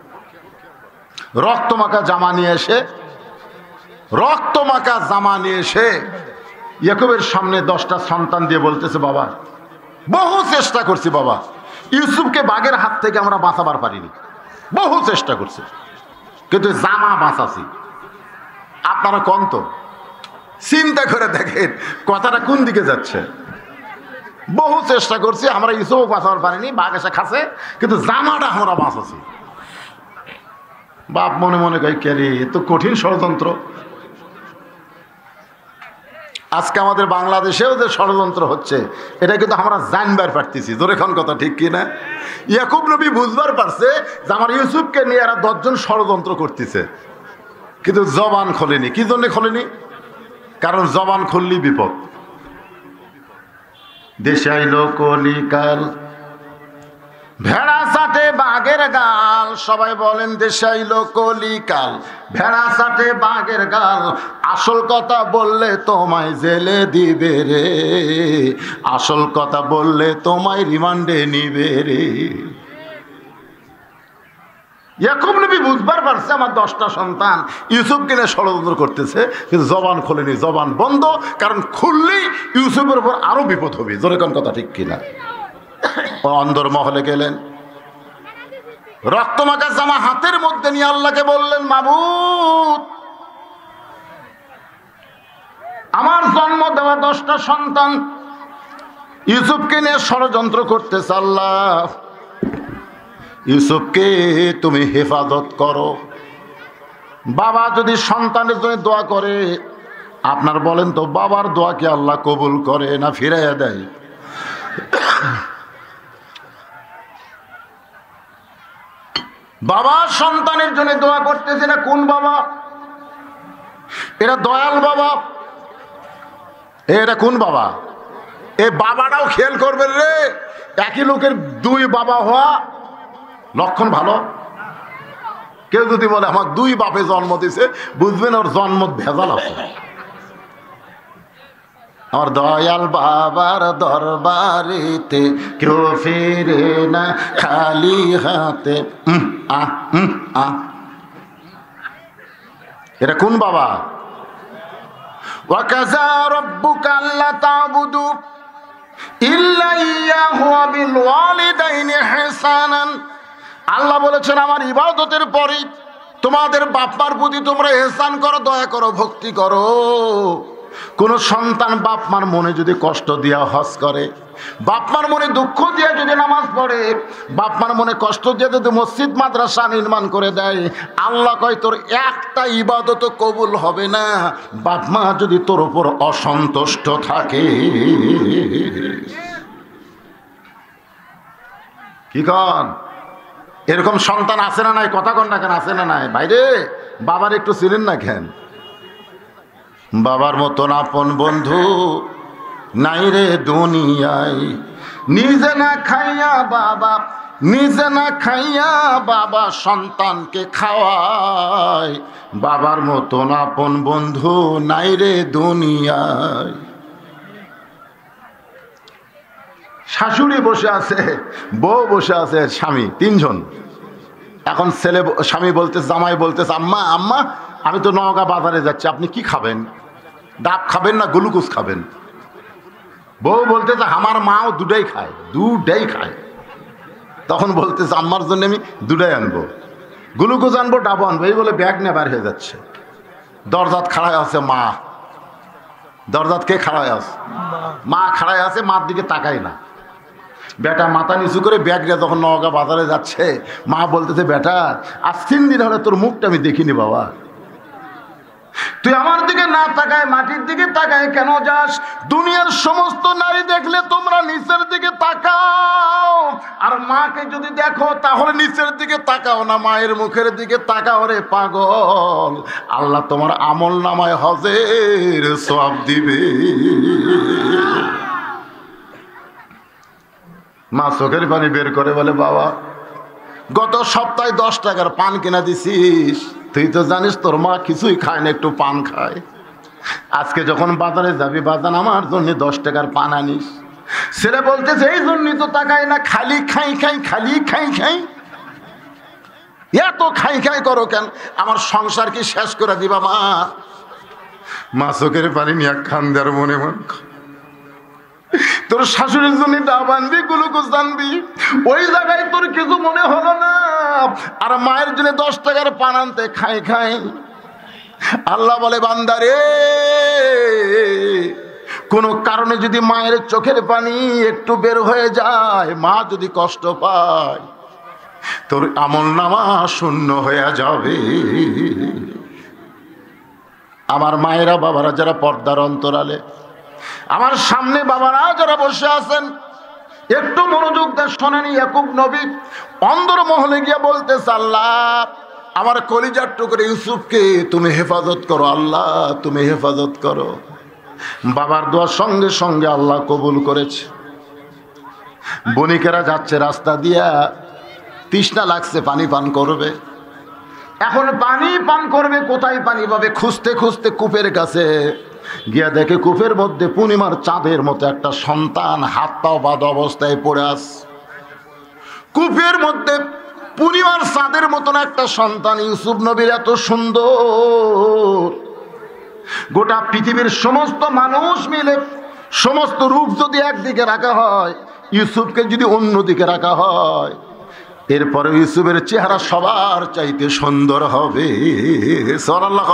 Speaker 1: রক্তমাখা জামা নিয়ে এসে রক্তমাখা জামা নিয়ে এসে ইয়াকুবের সামনে দশটা সন্তান দিয়ে বলতেছে, বাবা বহু চেষ্টা করছি বাবা, ইউসুফকে বাঘের হাত থেকে আমরা বাঁচাবার পারিনি, বহু চেষ্টা করছি, কিন্তু জামা বাঁচাছি। আপনারা কোন তো চিন্তা করে দেখেন কথাটা কোন দিকে যাচ্ছে। বহু চেষ্টা করছি, আমরা ইউসুফ বাঁচাবার পারিনি, বাঘ এসে খাচ্ছে, কিন্তু জামাটা আমরা বাঁচাছি। বাপ মনে মনে কয়, কে রে, এ তো কঠিন ষড়যন্ত্র। আজকে আমাদের বাংলাদেশেও যে ষড়যন্ত্র হচ্ছে এটা কিন্তু আমরা জানবার পারতেছি, জোরে খান কথা ঠিক কিনা? ইয়াকুব নবী বুঝবার পারছে যে আমার ইউসুফকে নিয়ে এরা দশজন ষড়যন্ত্র করতেছে, কিন্তু জবান খোলেনি। কি জন্য খোলেনি? কারণ জবান খুললি বিপদ। দেশে আইলো কলিকাল, ভেড়া চাটে বাঘের গাল। সবাই বলেন দেশে আইলো কলিকাল, ভেড়া চাটে বাঘের গাল। আসল কথা বললে তোমায় জেলে দিবে রে, আসল কথা বললে তোমায় রিমান্ডে নিবে রে। ইয়াকুব নবী বুঝবার পারছে আমার দশটা সন্তান ইউসুফকে নিয়ে ষড়যন্ত্র করতেছে, কিন্তু জবান খোলেনি, জবান বন্ধ। কারণ খুললেই ইউসুফের উপর আরো বিপদ হবে, জোরে কোন কথা ঠিক কিনা? অন্দর মহলে গেলেন, রক্তমাখা জামা হাতের মধ্যে নিয়ে আল্লাহকে বললেন, মাবুদ আমার জন্ম দেওয়া দশটা সন্তান ইউসুফকে নিয়ে ষড়যন্ত্র করতেছে, আল্লাহ ইউসুফকে তুমি হেফাজত করো। বাবা যদি সন্তানের জন্য দোয়া করে, আপনার বলেন তো বাবার দোয়া কি আল্লাহ কবুল করে না ফিরাইয়া দেয়? বাবা সন্তানের জন্য দোয়া করতেছে, না কোন বাবা? এটা দয়াল বাবা। এটা কোন বাবা? এই বাবাটাও খেয়াল করবেন রে, একই লোকের দুই বাবা হওয়া লক্ষণ ভালো। কেউ যদি বলে আমার দুই বাপে জন্ম দিছে, বুঝবেন ওর জন্ম ভেজাল আছে। আমার দয়াল বাবার দরবারেতে কেউ ফিরে না খালি হাতে। এটা কোন বাবা? ওয়াকাযা রাব্বুকা আল্লা তা'বুদু ইল্লা ইয়্যাহু ওয়া বিল ওয়ালিদাইনি ইহসানান। আল্লাহ বলেছেন আমার ইবাদতের পরে তোমাদের বাপমার প্রতি তোমরা ইহসান করো, দয়া করো, ভক্তি করো। কোন সন্তান বাপমার মনে যদি কষ্ট দিয়া হজ করে, বাপমার মনে দুঃখ দিয়ে যদি নামাজ পড়ে, বাপমার মনে কষ্ট দিয়ে যদি মসজিদ মাদ্রাসা নির্মাণ করে দেয়, আল্লাহ কয় তোর একটা ইবাদত কবুল হবে না বাপমা যদি তোর উপর অসন্তুষ্ট থাকে। কি কন? এরকম সন্তান আছে না নাই? কথা কন না কেন? আছে না নাই? বাইরে বাবার একটু ছিলেন না কেন? বাবার মতন আপন বন্ধু নাই রে দুনিয়ায়। নিজে না খাইয়া বাবা, নিজে না খাইয়া বাবা সন্তানকে খাওয়ায়। বাবার মতন আপন বন্ধু নাই রে দুনিয়ায়। শাশুড়ি বসে আছে, বউ বসে আছে, স্বামী, তিনজন। এখন ছেলে স্বামী বলতে, জামাই বলতেছে আম্মা আম্মা আমি তো নওগাঁ বাজারে যাচ্ছি, আপনি কি খাবেন? ডাব খাবেন না গ্লুকোজ খাবেন? বউ বলতেছে আমার মাও দুটাই খায়, দুটাই খায়। তখন বলতেছে আম্মার জন্য আমি দুটাই আনবো, গ্লুকোজ আনবো, ডাবও আনবো। এই বলে ব্যাগ নিয়ে বার হয়ে যাচ্ছে। দরজাত খাড়ায় আছে মা। দরজাত কে খাড়ায় আছে? মা খাড়ায় আছে, মার দিকে তাকায় না। বেটা মাথা নিচু করে ব্যাগ নিয়ে যখন নওগাঁ বাজারে যাচ্ছে, মা বলতেছে বেটা আজ তিন দিন হলে তোর মুখটা আমি দেখিনি বাবা, তুই আমার দিকে না তাকায় মাটির দিকে তাকায় কেন যাস? দুনিয়ার সমস্ত নারী দেখলে তোমরা নিচের দিকে তাকাও, আর মাকে যদি দেখো তাহলে নিচের দিকে তাকাও না, মায়ের মুখের দিকে তাকাও রে পাগল। আল্লাহ তোমার আমল নামায় হজের সওয়াব দিবে। মা চোখের পানি বের করে বলে বাবা গত সপ্তাহে দশ টাকার পান কিনা দিছিস, তুই তো জানিস তোর মা কিছুই খায় না, একটু পান খায়। আজকে যখন বাজারে যাবি বাজান আমার জন্য দশ টাকার পান আনিস। ছেলে বলতেছে এই জন্যই তো তাকায় না, খালি খাই খাই খালি খাই খাই। এত খাই খাই করো কেন? আমার সংসার কি শেষ করে দিবা মা? মা চোখের পানি নিয়ে খান্দার মনে মন, তোর শাশুড়ির জন্য ডাব আনবি, গ্লুকোজ আনবি, ওই জায়গায় তোর কিছু মনে হলো না, আর মায়ের জন্য দশ টাকার পান আনতে খাই খাই। আল্লাহ বলে বান্দারে কোন কারণে যদি মায়ের চোখের পানি একটু বের হয়ে যায়, মা যদি কষ্ট পায়, তোর আমলনামা শূন্য হয়ে যাবে। আমার মায়েরা বাবারা যারা পর্দার অন্তরালে আমার সামনে বাবারা যারা বসে আছেন, একটু মনোযোগ দিয়ে শোনেন। ইয়াকুব নবী অন্দর মহলে গিয়ে বলতেছে, আল্লাহ আমার কলিজার টুকরে ইউসুফকে তুমি হেফাজত করো, আল্লাহ তুমি হেফাজত করো। বাবার দোয়ার সঙ্গে সঙ্গে আল্লাহ কবুল করেছে। বণিকেরা যাচ্ছে রাস্তা দিয়া, তৃষ্ণা লাগছে, পানি পান করবে। এখন পানি পান করবে, কোথায় পানি পাবে? খুঁজতে খুঁজতে কূপের কাছে গিয়া দেখে কূপের মধ্যে পূর্ণিমার চাঁদের মতো একটা সন্তান হাত পাও বাঁধা অবস্থায় পড়ে আছে। কূপের মধ্যে পূর্ণিমার চাঁদের মতন একটা সন্তান, ইউসুফ নবীর এত সুন্দর, গোটা পৃথিবীর সমস্ত মানুষ মিলে সমস্ত রূপ যদি একদিকে রাখা হয়, ইউসুফকে যদি অন্যদিকে রাখা হয়, এরপরে ইউসুফের চেহারা সবার চাইতে সুন্দর হবে। সুবহানাল্লাহ।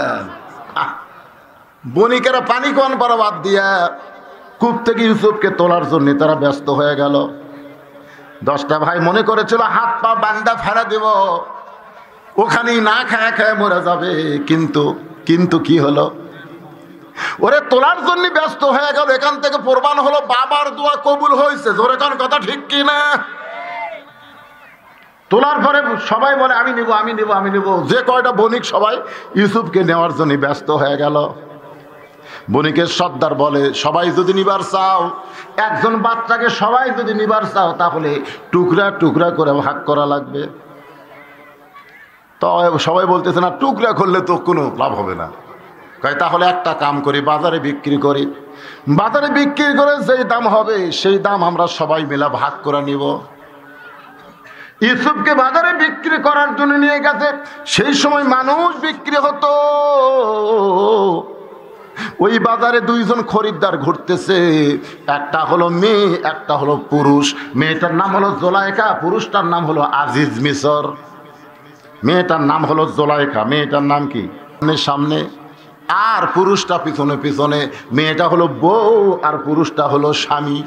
Speaker 1: বণিকেরা পানি পান করা বাদ দিয়া কূপ থেকে ইউসুফকে তোলার জন্য তারা ব্যস্ত হয়ে গেল। দশটা ভাই মনে করেছিল হাত পা বান্দা ফেলা দেব, ওখানেই না খায় খায় মরে যাবে। কিন্তু কিন্তু কি হলো? ওরে তোলার জন্য ব্যস্ত হয়ে গেল। এখান থেকে প্রমাণ হলো বাবার দোয়া কবুল হয়েছে। জোরে কোন কথা ঠিক কি না? তোলার পরে সবাই বলে আমি নিব আমি নিব আমি নিব। যে কয়টা বণিক সবাই ইউসুফকে নেওয়ার জন্য ব্যস্ত হয়ে গেল। বণিকের সর্দার বলে, সবাই যদি নিবার চাও, একজন বাচ্চাকে সবাই যদি নিবার চাও, তাহলে টুকরা টুকরা করে ভাগ করা লাগবে। তো সবাই বলতেছে না, টুকরা করলে তো কোনো লাভ হবে না। কয় তাহলে একটা কাম করি, বাজারে বিক্রি করি। বাজারে বিক্রি করে যেই দাম হবে সেই দাম আমরা সবাই মিলে ভাগ করে নিব। ইউসুফকে বাজারে বিক্রি করার জন্য নিয়ে গেছে। সেই সময় মানুষ বিক্রি হতো। ওই বাজারে দুইজন খরিদ্দার ঘুরতেছে, একটা হলো মেয়ে, একটা হলো পুরুষ। মেয়েটার নাম হলো জোলাইখা, পুরুষটার নাম হলো আজিজ মিশর। মেয়েটার নাম হলো জোলাইখা, মেয়েটার নাম কি সামনে, আর পুরুষটা পিছনে পিছনে। মেয়েটা হলো বউ আর পুরুষটা হলো স্বামী।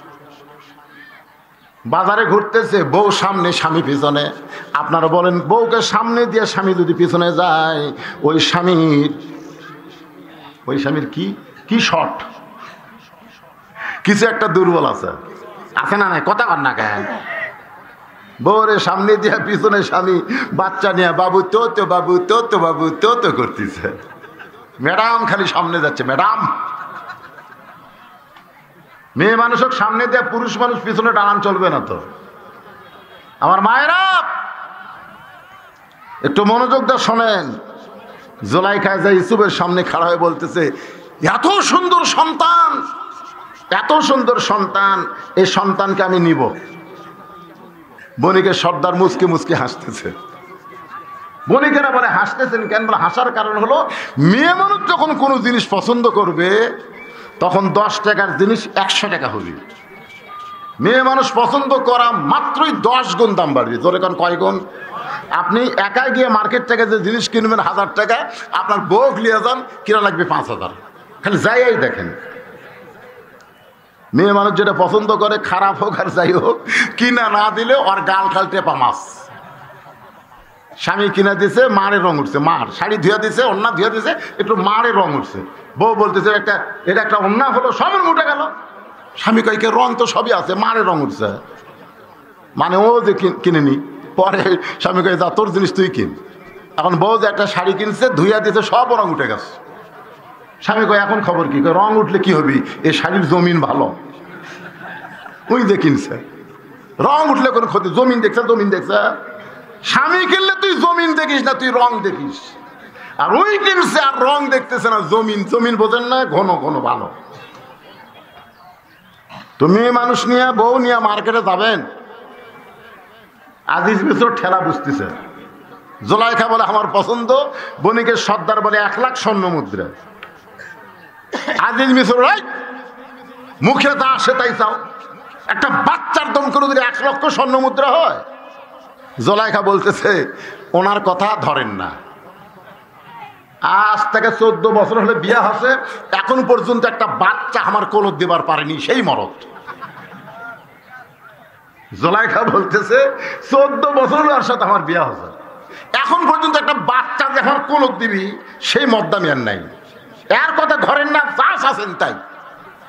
Speaker 1: বাজারে ঘুরতেছে, বউ সামনে স্বামী পিছনে। আপনারা বলেন, বউকে সামনে দিয়ে স্বামী যদি পিছনে যায়, ওই স্বামীর ওই স্বামীর কি কি শর্ট, কিছু একটা দুর্বল আছে, আছে না? নাই কথা কর না কেন? বউরে সামনে দিয়ে পিছনে স্বামী বাচ্চা নিয়ে বাবু তো তো বাবু তো তো বাবু তো তো করতেছে। ম্যাডাম খালি সামনে যাচ্ছে, ম্যাডাম। মেয়ে মানুষ সামনে দিয়ে, পুরুষ মানুষ পিছনে টানান চলবে না তো। আমার মায়েরা একটু মনোযোগ দিয়ে শোনেন। জোলাইখা যা ইউসুফের সামনে খাড়া হয়ে বলতেছে, এত সুন্দর সন্তান, এত সুন্দর সন্তান, এই সন্তানকে আমি নিব। বণিকের সর্দার মুচকি মুচকি হাসতেছে। বণিকেরা বলে, হাসতেছেন কেন? বলে, হাসার কারণ হলো মেয়ে মানুষ যখন কোনো জিনিস পছন্দ করবে, তখন দশ টাকার জিনিস একশো টাকা হবে। মেয়ে মানুষ পছন্দ করা মাত্রই দশ গুণ দাম বাড়বে। ধরে কারণ কয় গুণ? আপনি একাই গিয়ে মার্কেট থেকে যে জিনিস কিনবেন হাজার টাকা, আপনার বউ নিয়ে যান, কিনা লাগবে পাঁচ হাজার। খালি যাই দেখেন, মেয়ে মানুষ যেটা পছন্দ করে, খারাপ হোক আর যাই হোক, কিনা না দিলে ওর গাল খাল টেপা মাছ। স্বামী কিনা দিছে, মারের রং উঠছে, মার শাড়ি ধুয়া দিছে, অন্যা ধুয়া দিছে, একটু মারের রং উঠছে। বউ বলতেছে, একটা এটা একটা অন্যা হলো, সবের উঠে গেল। স্বামী কয়েকে রং তো সবই আছে, মারের রং উঠছে, মানে ও যে কিনে নি। পরে স্বামী কয়ে, যা তোর জিনিস তুই কিন। এখন বউ যে একটা শাড়ি কিনছে, ধুইয়া দিছে, সব রং উঠে গেছে। স্বামী কয়ে, এখন খবর কি? রং উঠলে কি হবি? এই শাড়ির জমিন ভালো, ওই যে কিনছে। রং উঠলে কোনো ক্ষতি? জমিন দেখছে, জমিন দেখছে। স্বামী কিনলে তুই জমিন দেখিস না, তুই রং দেখিস। আর ওই কিনছে আর রং দেখতেছে না, জমিন। জমিন বোঝেন না, ঘন ঘন ভালো। তুমি মানুষ নিয়ে, বউ নিয়ে মার্কেটে যাবেন, আজিজ মিশর ঠেলা বুঝতেছে। জোলাইখা বলে, আমার পছন্দ। বণিকের সর্দার বলে, এক লাখ স্বর্ণ মুদ্রা। আজিজ মিশর, মুখে তা আসে তাই চাও। একটা বাচ্চার দম করে যদি এক লক্ষ স্বর্ণ মুদ্রা হয়। জোলাইখা বলতেছে, ওনার কথা ধরেন না। আজ থেকে চোদ্দ বছর হলে বিয়ে হচ্ছে, এখন পর্যন্ত একটা বাচ্চা আমার কোলর দিবার পারেনি, সেই মরদ। জোলাইখা বলতেছে, চোদ্দ বছর ওর সাথে আমার বিয়ে হচ্ছে, এখন পর্যন্ত একটা বাচ্চা যে আমার কোলর দিবি, সেই মদ্দামি আর নাই। এর কথা ধরেন না, চাষ আছেন তাই।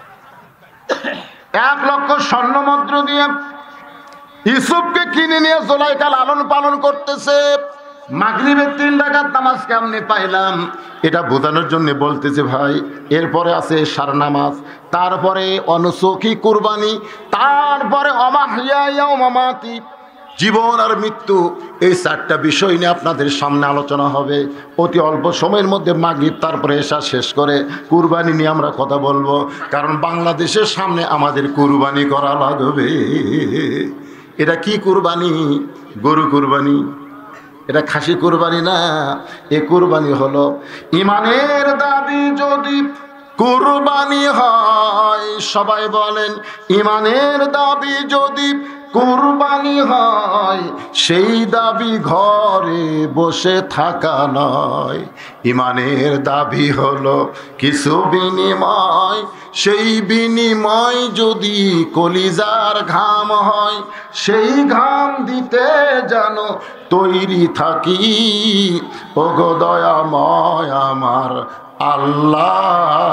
Speaker 1: এক লক্ষ স্বর্ণ মুদ্র দিয়ে ইউসুফকে কিনে নিয়ে জুলাইখা লালন পালন করতেছে। মাগরিবের তিন রাকাত নামাজ কেমনে পাইলাম এটা বোঝানোর জন্য বলতেছে ভাই। এরপরে আছে সার নামাজ, তারপরে অনুসুকি কুরবানি, তারপরে অমাহিয়া মামাতি, জীবন আর মৃত্যু। এই চারটা বিষয় নিয়ে আপনাদের সামনে আলোচনা হবে অতি অল্প সময়ের মধ্যে। মাগরিব তারপরে এশা শেষ করে কুরবানি নিয়ে আমরা কথা বলবো, কারণ বাংলাদেশের সামনে আমাদের কুরবানি করা লাগবে। এটা কি কুরবানি? গরু কুরবানি, এটা খাসি কুরবানি না। এ কুরবানি হলো ইমানের দাবি যদি কুরবানি হয়। সবাই বলেন, ইমানের দাবি যদি কুরবানি হয়, সেই দাবি ঘরে বসে থাকা নয়। ইমানের দাবি হলো কিছু বিনিময়, সেই বিনিময় যদি কলিজার ঘাম হয়, সেই ঘাম দিতে যেন তৈরি থাকি। ওগো দয়াময় আমার আল্লাহ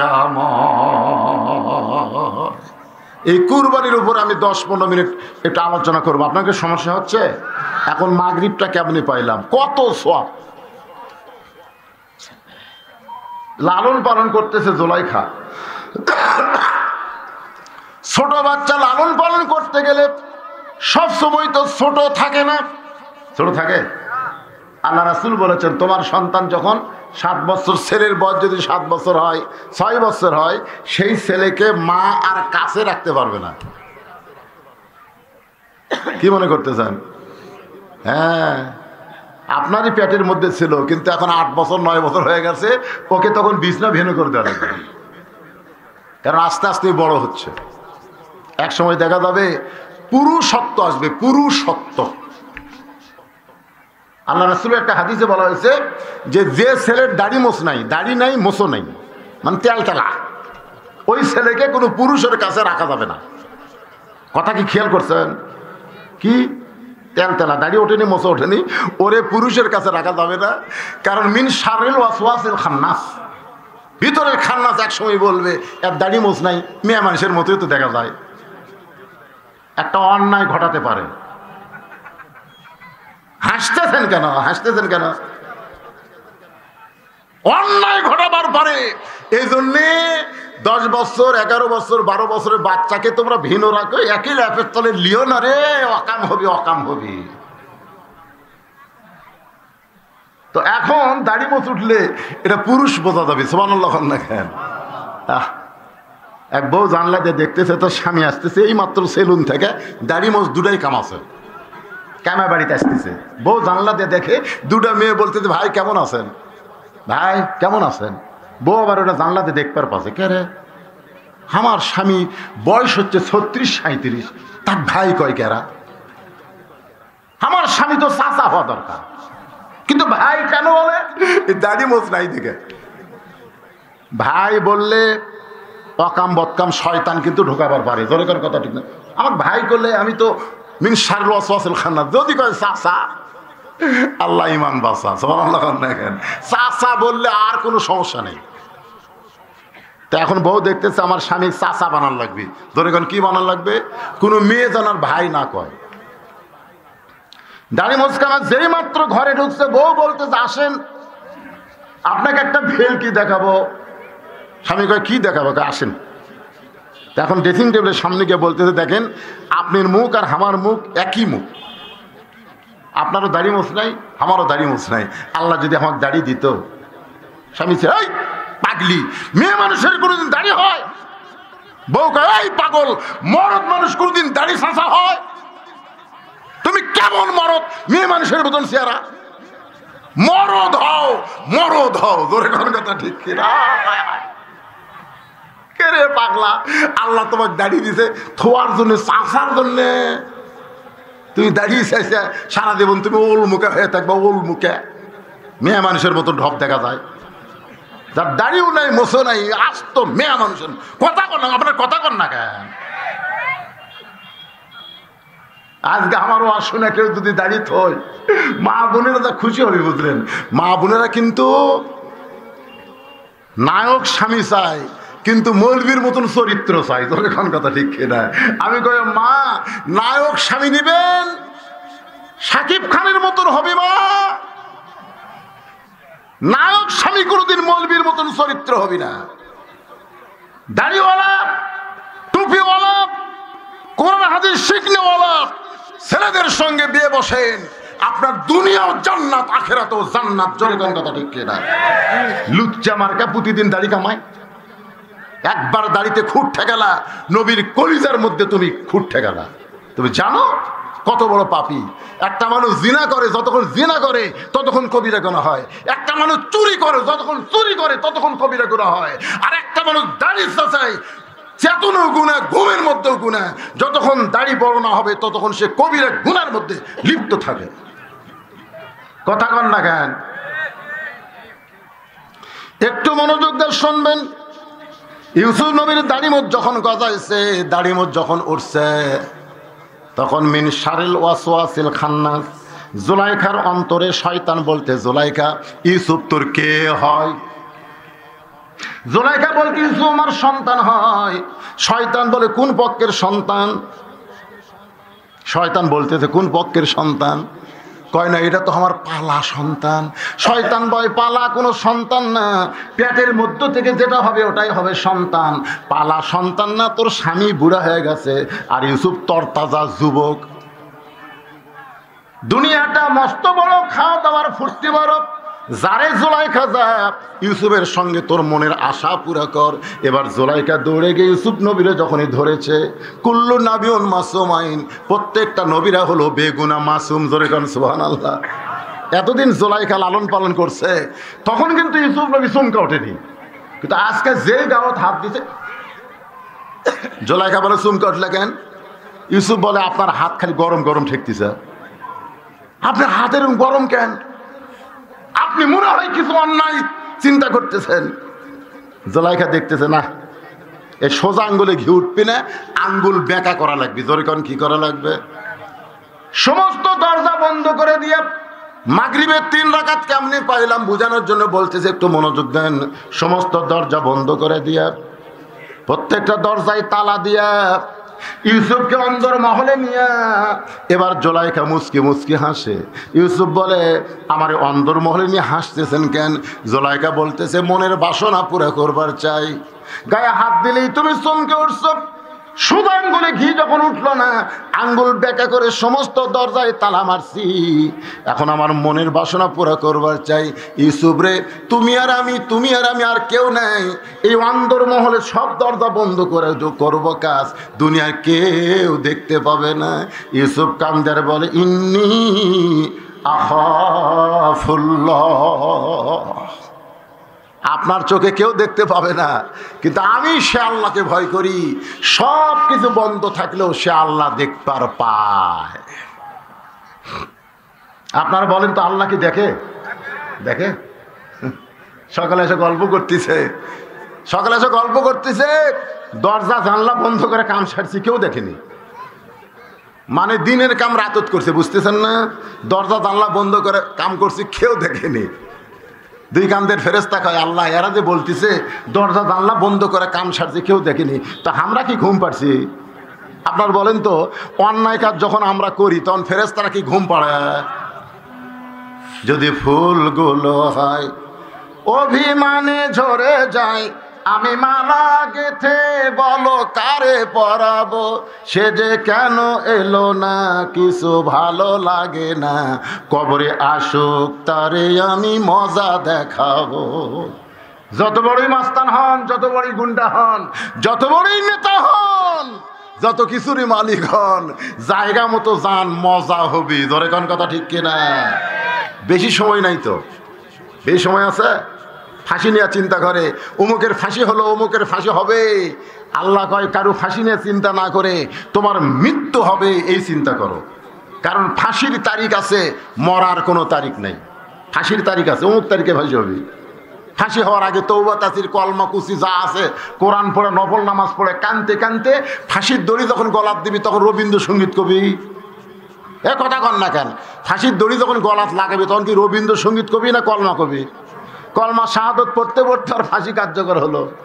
Speaker 1: দয়াময়। এই কুরবানির উপর আমি দশ পনেরো মিনিট একটু আলোচনা করবো। আপনাকে সমস্যা হচ্ছে এখন মাগরিবটা কেমনি পাইলাম, কত সওয়াব। লালন পালন করতেছে জুলাইখা। ছোট বাচ্চা লালন পালন করতে গেলে সব সময় তো ছোট থাকে না, ছোট থাকে। আল্লাহ রাসূল বলেছেন, তোমার সন্তান যখন সাত বছর, ছেলের বয়স যদি সাত বছর হয়, ছয় বছর হয়, সেই ছেলেকে মা আর কাছে রাখতে পারবে না। কি মনে করতেছেন? হ্যাঁ, আপনারই পেটের মধ্যে ছিল, কিন্তু এখন আট বছর নয় বছর হয়ে গেছে, ওকে তখন বিছনা ভেঙে করে দেওয়া লাগবে, কারণ আস্তে আস্তে বড় হচ্ছে। এক সময় দেখা যাবে পুরুষত্ব আসবে, পুরুষত্ব। আল্লাহ রাসূলের একটা হাদিসে বলা হয়েছে যে যে ছেলের দাড়ি মোছ নাই, দাড়ি নাই মোছো নাই, মানে তেলতেলা, ওই ছেলেকে কোনো পুরুষের কাছে রাখা যাবে না। কথা কি খেয়াল করছেন? কি তেলতেলা, দাড়ি ওঠেনি, মোছো ওঠেনি, ওরে পুরুষের কাছে রাখা যাবে না। কারণ মিন শাররিল ওয়াসওয়াসিল খান্নাস, ভিতরের খান্নাস এক সময় বলবে এর দাড়ি মোছ নাই, মেয়ে মানুষের মতোই তো দেখা যায়, একটা অন্যায় ঘটাতে পারে। হাসতেছেন কেন? হাসতেছেন কেন? অন্যায় ঘটাবার পারে। এই জন্যে দশ বছর এগারো বছর বারো বছরের বাচ্চাকে তোমরা ভিন্ন রাখো, একই ল্যাপের তলে লিও না রে, অকাম হবি অকাম হবি। তো এখন দাড়ি মোছ উঠলে এটা পুরুষ বোঝা যাবে। সুবহানাল্লাহ না কেন? এক বউ জানলা দিয়ে দেখতেছে, তোর স্বামী আসতেছে এই মাত্র সেলুন থেকে, দাড়ি মোছ দুটাই কামাছে, কামা বাড়িতে আসতেছে। বউ জানলা দিয়ে দেখে দুটা মেয়ে বলতেছে, ভাই কেমন আছেন, ভাই কেমন আছেন। বউ আবার ওটা জানলা দিয়ে দেখবার পাচ্ছে, কে রে? আমার স্বামী বয়স হচ্ছে ছত্রিশ সাঁত্রিশ, তার ভাই কয় কেরা? আমার স্বামী তো চাচা হওয়া দরকার, কিন্তু ভাই কেন বলে? দাড়ি মোছ নাই দেখে। ভাই বললে অকাম বদকাম শয়তান কিন্তু ঢোকাবার পারে, দরকার কথা ঠিক না। আমার ভাই করলে আমি তো মিন শাররিল ওয়াসওয়াসিল খান্নাস। যদি কয় চাচা, আল্লাহ ইমান বাঁচা। সুবহানাল্লাহ দেখেন, চাচা বললে আর কোনো সমস্যা নেই। তো এখন বউ দেখতেছে আমার স্বামী চাচা বানার লাগবে, ধরে কোন কি বানার লাগবে? কোনো মেয়ে জানার ভাই না কয়। দাড়ি মোছকানা যেই মাত্র ঘরে ঢুকছে, বউ বলতেছে আসেন আপনাকে একটা ভেলকি দেখাবো। স্বামী কয় কি দেখাবো? আসেন। এখন ড্রেসিং টেবিলের সামনে গিয়ে বলতেছে, দেখেন আপনার মুখ আর আমার মুখ একই মুখ, আপনারও দাড়ি মোছ নাই, আমারও দাড়ি মোছ নাই। আল্লাহ যদি আমাকে দাড়ি দিত। স্বামী ছে এই পাগলি, মেয়ে মানুষের কোনোদিন দাড়ি হয়? বউ কয় এই পাগল, মরদ মানুষ কোনোদিন দাড়ি ছাঁচা হয়? তুমি কেমন মরদ, মেয়ে মানুষের মতন চেহারা। মরদ হও, মরদ হও, জোরে কোন কথা ঠিক কিনা? কে রে পাগলা, আল্লাহ তোমাকে দাড়ি দিছে থোয়ার জন্য, চাষার জন্যে। তুমি দাঁড়িয়ে চাইছে সারা দেবন তুমি ওল মুখে হয়ে থাকবে, ওল মুখে। মেয়ে মানুষের মতো ঢপ দেখা যায়, যার দাড়িও নাই মোছো নাই, আস্ত মেয়ে মানুষের কথা কর না। আপনার কথা কর না কেন? আজকে আমারও আসুন, কেউ যদি দাঁড়িয়ে থই, মা বোনেরা যা খুশি হবে বুঝলেন। মা বোনেরা কিন্তু নায়ক স্বামী চায়, কিন্তু মৌলবীর মতন চরিত্র চাই। তোর এখন কথা ঠিক কিনা? আমি কই মা নায়ক স্বামী নিবেন, সাকিব খানের মতন হবে মা, নায়ক স্বামী কোনোদিন মৌলবীর মতন চরিত্র হবে না। দাড়িওয়ালা, টুপিওয়ালা, কোরআন হাদিস শিখনেওয়ালা ছেলেদের সঙ্গে বিয়ে বসেন, আপনার দুনিয়াও জান্নাত আখিরাতেও জান্নাত। জোরে কোন কথা ঠিক কিনা? লুচ্চা মার্কা প্রতিদিন দাড়ি কামায়, একবার দাড়িতে খুঁট ঠেকালা, নবীর কলিজার মধ্যে তুমি খুঁট ঠেকালা। তুমি জানো কত বড় পাপী? একটা মানুষ জিনা করে, যতক্ষণ জিনা করে ততক্ষণ কবিরা গুনাহ হয়। একটা মানুষ চুরি করে, যতক্ষণ চুরি করে ততক্ষণ কবিরা গুনাহ হয়। আর একটা মানুষ দাড়ি চাচায়, চেতনও গুনাহ, ঘুমের মধ্যেও গুনাহ, যতক্ষণ দাড়ি বড় না হবে ততক্ষণ সে কবিরা গুনার মধ্যে লিপ্ত থাকে। কথা কন না কেন? একটু মনোযোগ দিয়ে শুনবেন। ইউসুফ নবীর দাড়িমত যখন গজাইছে, দাড়িমত যখন উঠছে, তখন মিন শারিল ওয়াসওয়াসিল খান্নাস, জুলাইখার অন্তরে শয়তান বলতে, জুলাইখা ইউসুফ তোর কে হয়? জুলাইখা বলতে ইউসুফ আমার সন্তান হয়। শয়তান বলে কোন পক্ষের সন্তান? শয়তান বলতেছে কোন পক্ষের সন্তান? কয় না এটা তো আমার পালা সন্তান। শয়তান বয় পালা কোনো সন্তান না, পেটের মধ্য থেকে যেটা হবে ওটাই হবে সন্তান। পালা সন্তান না, তোর স্বামী বুড়া হয়ে গেছে আর ইউসুফ তরতাজা যুবক। দুনিয়াটা মস্ত বড়, খাওয়া দাওয়ার ফুর্তি বড়। যারে জুলাইখা যা, ইউসুফের সঙ্গে তোর মনের আশা পুরা কর। এবার জুলাইখা দৌড়ে গিয়ে ইউসুফ নবীরে যখনই ধরেছে, কুল্লু নাবিউন মাসুমাইন, প্রত্যেকটা নবীরা হলো বেগুনা মাসুম। জোরে কোন সুবহানাল্লাহ। এতদিন জুলাইখা লালন পালন করছে, তখন কিন্তু ইউসুফ নবী চমকে ওঠেনি। কিন্তু আজকে যে গাওয়াত হাত দিতে, জুলাইখা বলে চমকে উঠলে কেন? ইউসুফ বলে আপনার হাত খালি গরম গরম ঠেকতেছে। আপনার হাতের গরম কেন? আপনি মনে হয় কিছু অন্যায় চিন্তা করতেছেন। জুলাইখা দেখতেছে না, এই সোজা আঙ্গুলে ঘি উঠবে না, আঙ্গুল বেঁকা করা লাগবে। জোরে কোন কি করা লাগবে? সমস্ত দরজা বন্ধ করে দিয়ে মাগরিবের তিন রাকাত কেমনে পাইলাম বোঝানোর জন্য বলতেছে, একটু মনোযোগ দেন। সমস্ত দরজা বন্ধ করে দিয়া, প্রত্যেকটা দরজায় তালা দিয়া ইউসুফকে অন্দর মহলে নিয়ে এবার জুলাইখা মুচকি মুচকি হাসে। ইউসুফ বলে আমার অন্দর মহলে নিয়ে হাসতেছেন কেন? জুলাইখা বলতেছে মনের বাসনা পুরা করবার চাই। গায়ে হাত দিলেই তুমি চমকে উঠছো। শুধু আঙ্গুলে ঘি যখন উঠলো না, আঙ্গুল বেঁকা করে সমস্ত দরজায় তালা মারছি। এখন আমার মনের বাসনা পুরা করবার চাই। ইউসুফ রে, তুমি আর আমি, তুমি আর আমি, আর কেউ নাই। এই অন্দর মহলে সব দরজা বন্ধ করে করব কাজ, দুনিয়ার কেউ দেখতে পাবে না। ইউসুফ কান্দার বলে ইন্নী আখাফুল্লাহ, আপনার চোখে কেউ দেখতে পাবে না, কিন্তু আমি সে আল্লাহকে ভয় করি। সব কিছু বন্ধ থাকলেও সে আল্লাহ দেখবার পায়। আপনারা বলেন তো আল্লাহ কি দেখে? দেখে? সকালে এসে গল্প করতেছে, সকালে এসে গল্প করতেছে, দরজা জানলা বন্ধ করে কাম সারছি, কেউ দেখেনি। মানে দিনের কাম রাতত করছে, বুঝতেছেন না? দরজা জানলা বন্ধ করে কাম করছি, কেউ দেখেনি। দুই কান্দের ফেরেস্তা কয় আল্লাহ, এরা যে বলতেছে দরজা জানলা বন্ধ করে কাম সারছে, কেউ দেখেনি, তো আমরা কি ঘুম পাড়ছি? আপনার বলেন তো, অন্যায় কাজ যখন আমরা করি তখন ফেরেস্তারা কি ঘুম পাড়ায়? যদি ফুলগুলো হয় অভিমানে ঝরে যায়, আমি মালা গেথে বলো কারে পরাবো, সে যে কেন এলো না, কিছু ভালো লাগে না, কবরে আসুক তারে আমি মজা দেখাবো। যত বড়ই মাস্তান হন, যত বড়ই গুন্ডা হন, যত বড়ই নেতা হন, যত কিছুরই মালিক হন, জায়গা মতো যান, মজা হবি। ধরে কোন কথা ঠিক কিনা? বেশি সময় নাই তো, বেশি সময় আছে। ফাঁসি নিয়ে চিন্তা করে অমুকের ফাঁসি হলো, অমুকের ফাঁসি হবে। আল্লাহ কয় কারো ফাঁসি নিয়ে চিন্তা না করে তোমার মৃত্যু হবে এই চিন্তা করো। কারণ ফাঁসির তারিখ আছে, মরার কোনো তারিখ নেই। ফাঁসির তারিখ আছে, অমুক তারিখে ফাঁসি হবে। ফাঁসি হওয়ার আগে তওবা তাসির কলমা কুচি যা আছে, কোরআন পড়ে, নফল নামাজ পড়ে, কানতে কানতে ফাঁসির দড়ি যখন গলাত দিবি তখন রবীন্দ্রসঙ্গীত কবি। এ কথা কন না কেন? ফাঁসির দড়ি যখন গলাত লাগাবি তখন কি রবীন্দ্রসঙ্গীত কবি না কলমা কবি? কলমা শাহাদত পড়তে পড়তে আর ফাঁসি কার্যকর হলো।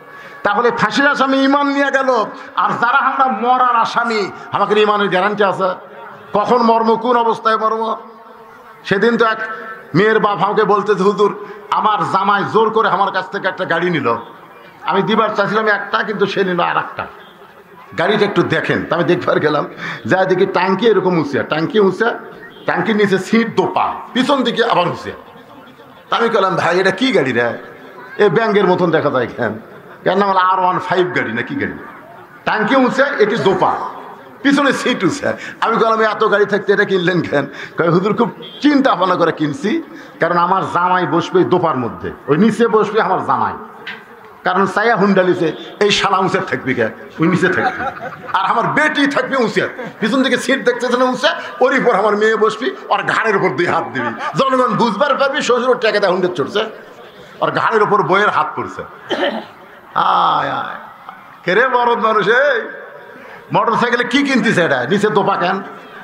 Speaker 1: তাহলে ফাঁসির আসামি ইমান নিয়ে গেল, আর যারা আমরা মরার আসামি, আমাকে ইমানের গ্যারান্টি আছে কখন মর্ম, কোন অবস্থায় মর্ম? সেদিন তো এক মেয়ের বাপ আমাকে বলতেছে, হুজুর আমার জামাই জোর করে আমার কাছ থেকে একটা গাড়ি নিল, আমি দিবার চাইছিলাম একটা, কিন্তু সে নিল আর একটা। গাড়িটা একটু দেখেন। তা আমি দেখবার গেলাম, যা দেখি ট্যাঙ্কি এরকম উঁচা, ট্যাঙ্কি উঁচা, ট্যাঙ্কির নিচে সিট দোপা, পিছন দিকে আবার উঁচা। তা আমি বললাম, ভাই এটা কি গাড়ি রে? এ ব্যাঙ্গের মতন দেখা যায় কেন? কেন না আর ওয়ান ফাইভ গাড়ি না কি গাড়ি? ট্যাঙ্কি উঁচা, এটি দোপা, পিছনে সিট উঁচা। আমি বললাম এত গাড়ি থাকতে এটা কিনলেন কেন? কয় হুজুর খুব চিন্তা ভাবনা করে কিনছি, কারণ আমার জামাই বসবে দোপার মধ্যে, ওই নিচে বসবে আমার জামাই, কারণ সায়া হুন্ডালিছে এই শালা উঁচে থাকবি কে, ওই নিচে থাকবি, আর আমার বেটি থাকবে উঁচে, পিছন থেকে সিট দেখতেছে না উঁচে, ওর উপর আমার মেয়ে বসবি, ওর ঘাড়ের উপর দুই হাত দিবি, জনগণ বুঝবার পারবি শ্বশুর টাকাতে হুন্ডে চড়ছে, ওর ঘাড়ের উপর বইয়ের হাত পড়ছে। আয় আয় কেরে বরদ মানুষ, এই মোটর সাইকেলে কি কিনতিছে এটা, নিচে দোপা কেন?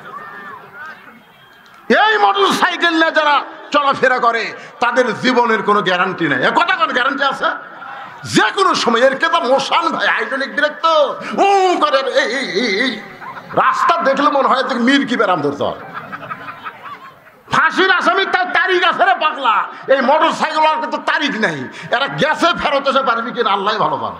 Speaker 1: এই মোটর সাইকেল নিয়ে যারা চলাফেরা করে তাদের জীবনের কোনো গ্যারান্টি নেই। কথা কোনো গ্যারান্টি আছে? যে কোনো সময় এর কেতা মোশান ভাই, হাইড্রোলিক ব্রেক তো ও করে, এই রাস্তা দেখলে মনে হয় মির কি বেরাম ধরতে হয়। ফাঁসির আসামি তার তারিখ আছে রে পাগলা, এই মোটর সাইকেল আর কিন্তু তারিখ নেই, এরা গ্যাসে ফেরত এসে পারবি কিনা আল্লাহ ভালো পাবে।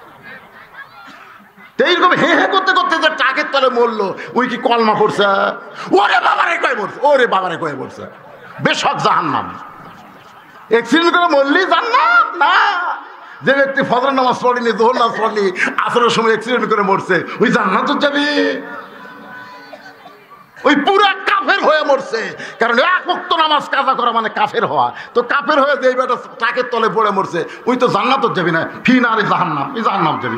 Speaker 1: এইরকম হে হে করতে করতে যে টাকের তলে মরলো, ওই কি কলমা পড়ছে? ওরে বাবারে কয়ে পড়ছে, ওরে বাবারে কয়ে পড়ছে, বেশক জাহান্নাম। অ্যাক্সিডেন্ট করে মরলি জান্নাত না। যে ব্যক্তি ফজর নামাজ পড়েনি, যোহর নামাজ পড়েনি, আসরের সময় অ্যাক্সিডেন্ট করে মরছে, ওই জান্নাত যাবি। ওই পুরা কাফের হয়ে মরছে, কারণ এক ওয়াক্ত নামাজ কাজা করা মানে কাফের হওয়া। তো কাফের হয়ে যে বেটা টাকের তলে পড়ে মরছে, ওই তো জান্নাত যাবি না, ফি না রে জাহান্নাম, এই জাহান্নাম যাবি।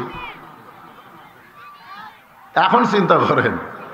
Speaker 1: এখন চিন্তা করেন,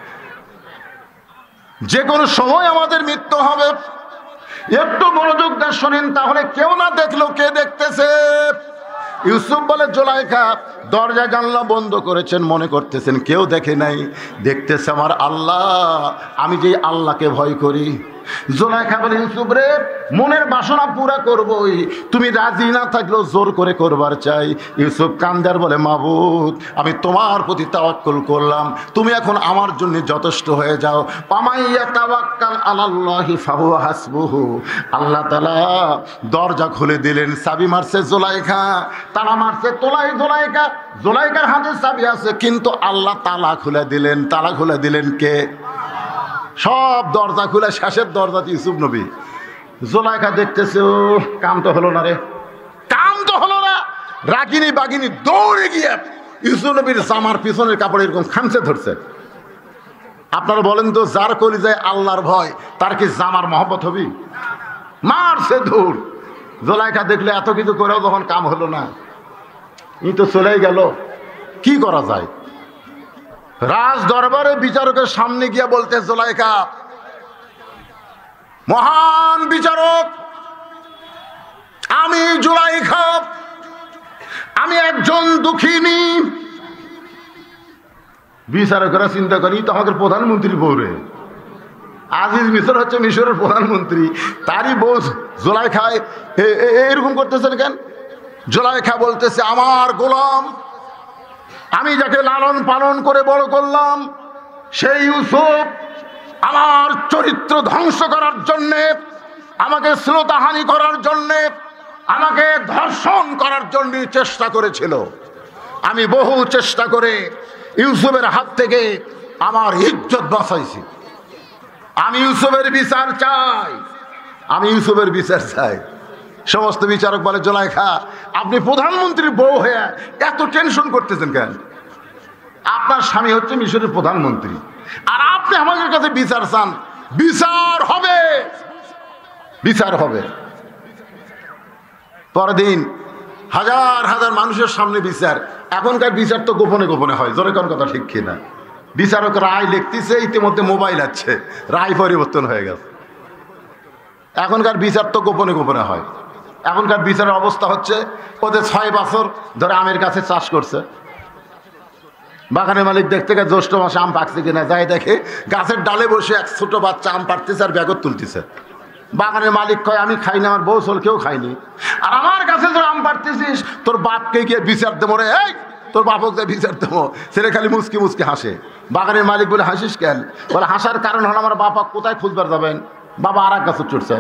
Speaker 1: যে কোনো সময় আমাদের মৃত্যু হবে। একটু মনোযোগ দিয়ে শোনেন, তাহলে কেউ না দেখলো কে দেখতেছে? ইউসুফ বলে, জুলাইখা দরজা জানলা বন্ধ করেছেন, মনে করতেছেন কেউ দেখে নাই, দেখতেছে আমার আল্লাহ, আমি যে আল্লাহকে ভয় করি। জুলাইখা বলে, ইউসুফ রে মনের বাসনা পুরা করবই, তুমি রাজি না থাকলেও জোর করে করবার চাই। ইউসুফ কান্দার বলে, মাবুদ আমি তোমার প্রতি তাওয়াক্কুল করলাম, তুমি এখন আমার জন্য যথেষ্ট হয়ে যাও। পামাইয়া তাওয়াক্কাল আলাল্লাহি ফাহুয়া হাসবুহু। আল্লাহ তাআলা দরজা খুলে দিলেন, চাবি মারছে জুলাইখা, তালা মারছে তোলাই জুলাইখা, জুলাইখার হাতে চাবি আছে, কিন্তু আল্লাহ তালা খুলে দিলেন। তালা খুলে দিলেন কে? সব দরজা খুলে শেষের দরজা ইউসুফ নবী। জুলাইখা দেখতেছে, ও কাম তো হলো না রে, কাম তো হলো না। রাগিনী বাগিনী দৌড়ে গিয়ে ইউসুফ নবীর জামার পিছনের কাপড় এরকম খামচে ধরছে। আপনারা বলেন তো, যার কলিজায় আল্লাহর ভয় তার কি জামার মহব্বত হবি? মারছে ধুর। জুলাইখা দেখলে এত কিছু করেও যখন কাম হলো না, ই তো চলেই গেল, কি করা যায়? রাজ দরবারে বিচারকের সামনে গিয়ে বলতে, জুলাইখা মহান বিচারক, আমি জুলাইখা, আমি একজন দুঃখিনী। বিচারকেরা চিন্তা করি, তো আমাদের প্রধানমন্ত্রী বউ রে, আজিজ মিশর হচ্ছে মিশরের প্রধানমন্ত্রী, তারই বউ জুলাইখায় এরকম করতেছেন কেন? জুলাইখা বলতেছে, আমার গোলাম, আমি যাকে লালন পালন করে বড় করলাম, সেই ইউসুফ আমার চরিত্র ধ্বংস করার জন্যে, আমাকে শ্রোতাহানি করার জন্যে, আমাকে ধর্ষণ করার জন্য চেষ্টা করেছিল। আমি বহু চেষ্টা করে ইউসুফের হাত থেকে আমার ইজ্জত বাঁচাইছি। আমি ইউসুফের বিচার চাই, আমি ইউসুফের বিচার চাই। সমস্ত বিচারক বলে, জুলাইখা আপনি প্রধানমন্ত্রীর বউ হয়ে এত টেনশন করতেছেন কেন? আপনার স্বামী হচ্ছে মিশরের প্রধানমন্ত্রী, আর আপনি আমাদের কাছে বিচার চান। বিচার হবে, বিচার হবে। পরদিন হাজার হাজার মানুষের সামনে বিচার। এখনকার বিচার তো গোপনে গোপনে হয়, জোরে কোন কথা ঠিক কিনা? বিচারক রায় লিখতেছে, ইতিমধ্যে মোবাইল আছে, রায় পরিবর্তন হয়ে গেছে। এখনকার বিচার তো গোপনে গোপনে হয়। এখনকার বিচারের অবস্থা হচ্ছে, ওদের ছয় বছর ধরে আমের কাছে চাষ করছে, বাগানের মালিক দেখতে গেছে জ্যৈষ্ঠ মাসে আম পাকছে কিনা, যাই দেখে গাছের ডালে বসে এক ছোট বাচ্চা আম পাড়তেছে আর ব্যাগত তুলতেছে। বাগানের মালিক কয়, আমি খাই না, আমার বউ চল কেউ খায়নি। আর আমার কাছে তোর আম পাড়তেছিস, তোর বাপকে গিয়ে বিচার দেবো রে, এই তোর বাপকে বিচার দেবো। ছেলে খালি মুসকি মুসকি হাসে। বাগানের মালিক বলে হাসিস কেন? বলে হাসার কারণ হলো আমার বাবা কোথায় খুঁজবার যাবেন, বাবা আর এক গাছে চড়ছে।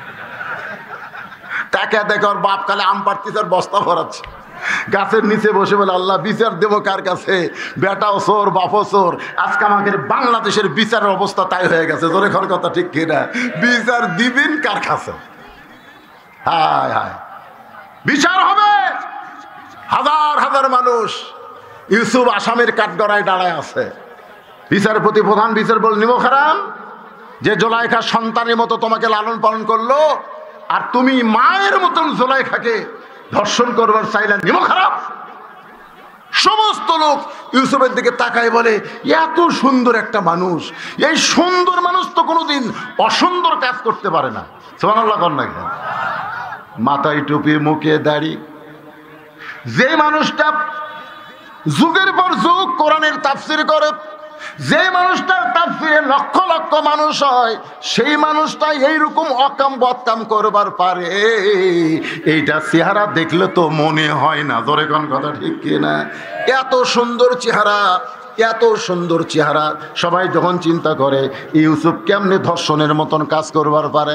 Speaker 1: তাকে দেখে ওর বাপ খালি আম পাড়তেছে আর বস্তা ভরাচ্ছে গাছের নিচে বসে, বলে আল্লাহ বিচার দেবো কার কাছে? বেটাও চোর, বাপও চোর। আজকে আমাদের বাংলাদেশের বিচারের অবস্থা তাই হয়ে গেছে। জোরে ঘর কথা ঠিক কিনা? বিচার দিবেন কার কাছে? হায় হায়, বিচার হবে। হাজার হাজার মানুষ ইউসুফ আসামের কাঠগড়ায় দাঁড়ায় আছে। বিচারপতি প্রধান বিচার বল, নিমো খারাম, যে জোলাইখা সন্তানের মতো তোমাকে লালন পালন করলো, আর তুমি মায়ের মতন জোলাইখাকে ধর্ষণ করবার চাইলে, নিমো খারাপ। সমস্ত লোক ইউসুফের দিকে তাকায় বলে, এত সুন্দর একটা মানুষ, এই সুন্দর মানুষ তো কোনোদিন অসুন্দর কাজ করতে পারে না। সুবহানাল্লাহ কর না কেন? মাথায় টুপি, মুখে দাড়ি, যে মানুষটা যুগের পর যুগ কোরআনের তাফসীর করে, যে মানুষটার তাফসীরে লক্ষ লক্ষ মানুষ হয়, সেই মানুষটা এইরকম অকাম বদকাম করবার পারে, এইটা চেহারা দেখলে তো মনে হয় না। ধরে কোন কথা ঠিক কিনা? এত সুন্দর চেহারা, এত সুন্দর চেহারা, সবাই যখন চিন্তা করে ইউসুফ কেমনে ধর্ষণের মতন কাজ করবার পারে,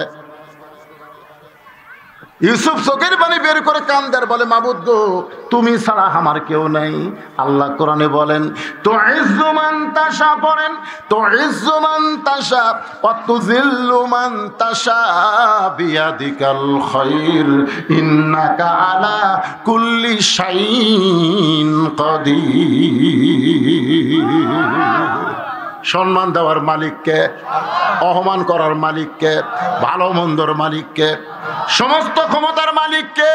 Speaker 1: ইউসুফ চোখের পানি বের করে কান্দার বলে, মাবুদ গো, তুমি ছাড়া আমার কেউ নাই। আল্লাহ কোরআনে বলেন, তুইজ্জু মান তাশা, পড়েন, তুইজ্জু মান তাশা ওয়া তুযিল্লু মান তাশা বিয়াদিকাল খায়র ইন্নাকা আলা কুল্লি শাইইন কাদির। সম্মান দেওয়ার মালিককে, অপমান করার মালিককে, ভালো মন্দর মালিককে, সমস্ত ক্ষমতার মালিককে।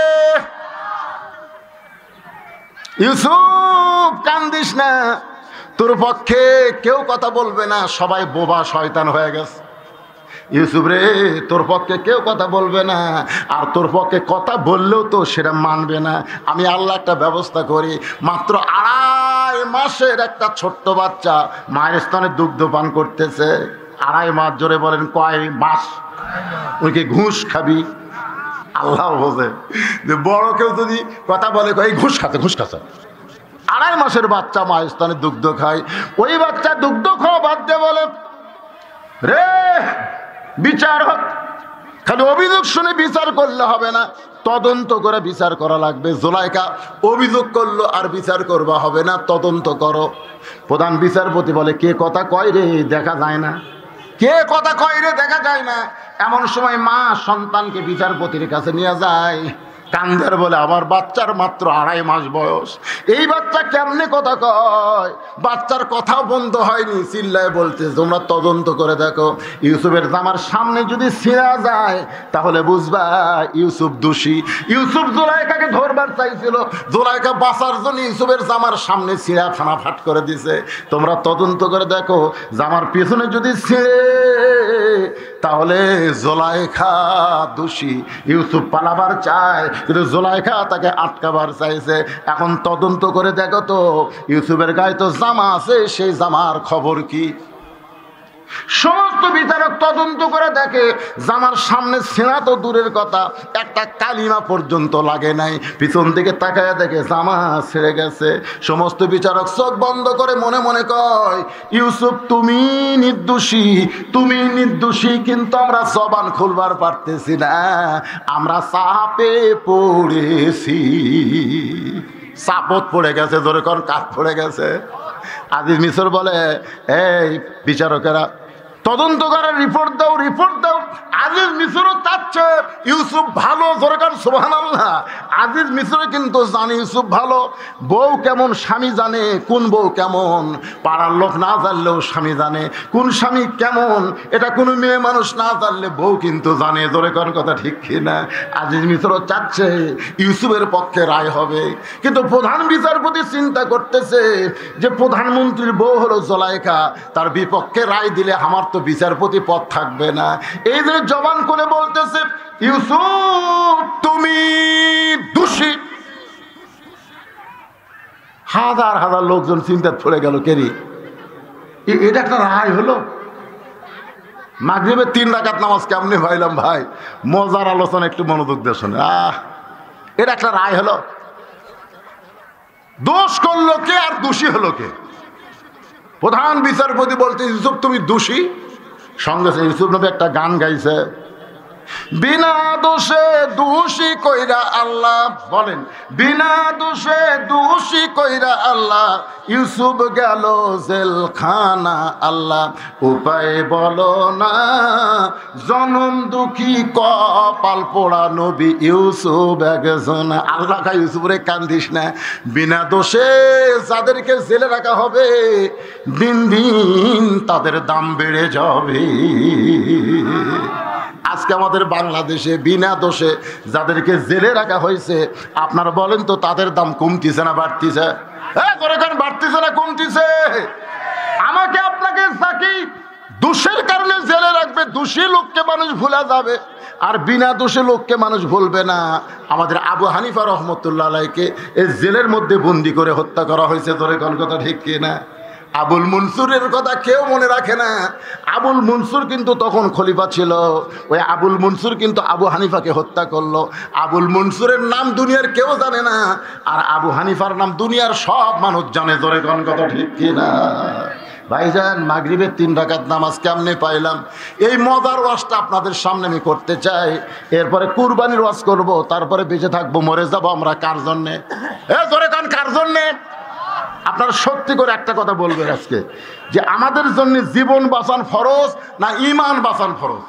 Speaker 1: ইউসুফ কান্দিস না, তোর পক্ষে কেউ কথা বলবে না, সবাই বোবা শয়তান হয়ে গেছে। ইউসুফ রে, তোর পক্ষে কেউ কথা বলবে না, আর তোর পক্ষে কথা বললেও তো সেটা মানবে না। আমি আল্লাহ একটা ব্যবস্থা করি, মাত্র আড়াই মাসের একটা ছোট্ট বাচ্চা মায়ের স্তনে দুগ্ধ পান করতেছে। আড়াই মাস, জোরে বলেন কয় মাস? ওইকে ঘুষ খাবি? আল্লাহ বোঝে যে বড় কেউ যদি কথা বলে এই ঘুষ খাচ্ছে, ঘুষ খাচ্ছে। আড়াই মাসের বাচ্চা মায়ের স্তনে দুগ্ধ খায়। ওই বাচ্চা দুগ্ধ খাওয়া বাদ দিয়ে বলে, রে বিচার হোক। খালি অভিযোগ শুনে বিচার করলে হবে না, তদন্ত করে বিচার করা লাগবে। জোলাইখা অভিযোগ করলো আর বিচার করবা হবে না, তদন্ত করো। প্রধান বিচারপতি বলে, কে কথা কয় রে দেখা যায় না, কে কথা কয় রে দেখা যায় না। এমন সময় মা সন্তানকে বিচারপতির কাছে নিয়ে যায়, কান্দার বলে, আমার বাচ্চার মাত্র আড়াই মাস বয়স, এই বাচ্চা কেমনে কথা কয়? বাচ্চার কথাও বন্ধ হয়নি, চিল্লায় বলতে, তোমরা তদন্ত করে দেখো। ইউসুফের জামার সামনে যদি ছিঁড়া যায় তাহলে বুঝবা ইউসুফ দোষী। ইউসুফ জোলাইখাকে ধরবার চাইছিল, জোলাইখা বাঁচার জন্য ইউসুফের জামার সামনে ছিঁড়া ফানাফাট করে দিছে। তোমরা তদন্ত করে দেখো, জামার পেছনে যদি ছিঁড়ে তাহলে জোলাইখা দোষী। ইউসুফ পালাবার চায়, কিন্তু জোলাইখা তাকে আটকাবার চাইছে। এখন তদন্ত করে দেখো তো, ইউসুফের গায়ে তো জামা আছে, সেই জামার খবর কি? সমস্ত বিচারক তদন্ত করে দেখে, জামার সামনে ছেঁড়া তো দূরের কথা, একটা কালিমা পর্যন্ত লাগে নাই। পিছন দিকে তাকায় দেখে জামা ছেড়ে গেছে। সমস্ত বিচারক চোখ বন্ধ করে মনে মনে কয়, ইউসুফ তুমি নির্দোষী, তুমি নির্দোষী, কিন্তু আমরা জবান খুলবার পারতেছি না, আমরা চাপে পড়েছি। চাপত পড়ে গেছে, ধরে কোন কাঠ পড়ে গেছে। আজিজ মিশর বলে, এই বিচারকেরা তদন্ত করার রিপোর্ট দাও, রিপোর্ট দাও। আজিজ মিশরও চাচ্ছে ইউসুফ ভালো, জোরকার সুবহানাল্লাহ। আজিজ মিশরে কিন্তু জানে ইউসুফ ভালো। বউ কেমন স্বামী জানে, কোন বউ কেমন পাড়ার লোক না জানলেও স্বামী জানে, কোন স্বামী কেমন এটা কোনো মেয়ে মানুষ না জানলে বউ কিন্তু জানে। জোরকার কথা ঠিক কিনা? আজিজ মিশরও চাচ্ছে ইউসুফের পক্ষে রায় হবে, কিন্তু প্রধান বিচারপতি চিন্তা করতেছে যে প্রধানমন্ত্রীর বউ হলো জোলাইখা, তার বিপক্ষে রায় দিলে আমার তো বিচারপতি পদ থাকবে না। এই যে জবান করে বলতেছে, ইউসুফ তুমি দোষী। হাজার হাজার লোকজন চিন্তা পড়ে গেল, কেরি এটা একটা রায় হলো? মাগরিবের তিন রাকাত নামাজ কেমনে ভাইলাম ভাই, মজার আলোচনা, একটু মনোযোগ দিয়ে শোনে। আহ এটা একটা রায় হলো? দোষ করলো কে আর দোষী হলো কে? প্রধান বিচারপতি বলতে ইউসুফ তুমি দোষী। সঙ্গে ইউসুফ নবী একটা গান গাইছে, বিনা দোষে দোষী কইরা আল্লাহ, বলেন বিনা দোষে দোষী কইরা আল্লাহ ইউসুফ গেল জেলখানা। আল্লাহ উপায় বলো না, জনম দুঃখী কপাল পোড়া নবী ইউসুফ একজন। আল্লাহ কা ইউসুফরে কান্দিস না, বিনা দোষে যাদেরকে জেলে রাখা হবে দিন দিন তাদের দাম বেড়ে যাবে। আজকে আমাদের বাংলাদেশে বিনা দোষে যাদেরকে জেলে রাখা হয়েছে, আপনারা বলেন তো তাদের দাম কমতিছে না বাড়তিছে? হ্যাঁ, বাড়তিছে না কমতিছে? আমাকে আপনাকে সাকি দোষের কারণে জেলে রাখবে, দোষী লোককে মানুষ ভুলে যাবে, আর বিনা দোষী লোককে মানুষ ভুলবে না। আমাদের আবু হানিফা রহমতুল্লাহ আলাইকে এই জেলের মধ্যে বন্দি করে হত্যা করা হয়েছে। তোরে কোন কথা ঠিক কিনা? আবুল মনসুরের কথা কেউ মনে রাখে না। আবুল মনসুর কিন্তু তখন খলিফা ছিল। ওই আবুল মনসুর কিন্তু আবু হানিফাকে হত্যা করলো। আবুল মনসুরের নাম দুনিয়ার কেউ জানে না, আর আবু হানিফার নাম দুনিয়ার সব মানুষ জানে। তোরে কোন কথা ঠিক কিনা? ভাইজান, মাগরিবের তিন রাকাত নামাজ কেমনে পাইলাম? এই মজার ওয়াজটা আপনাদের সামনে আমি করতে চাই। এরপরে কুরবানির ওয়াজ করব, তারপরে বেঁচে থাকবো, মরে যাবো আমরা কার জন্যে? এ জোরে কান, কার জন্যে? আপনারা সত্যি করে একটা কথা বলবেন আজকে, যে আমাদের জন্য জীবন বাঁচান ফরজ না ইমান বাঁচান ফরজ?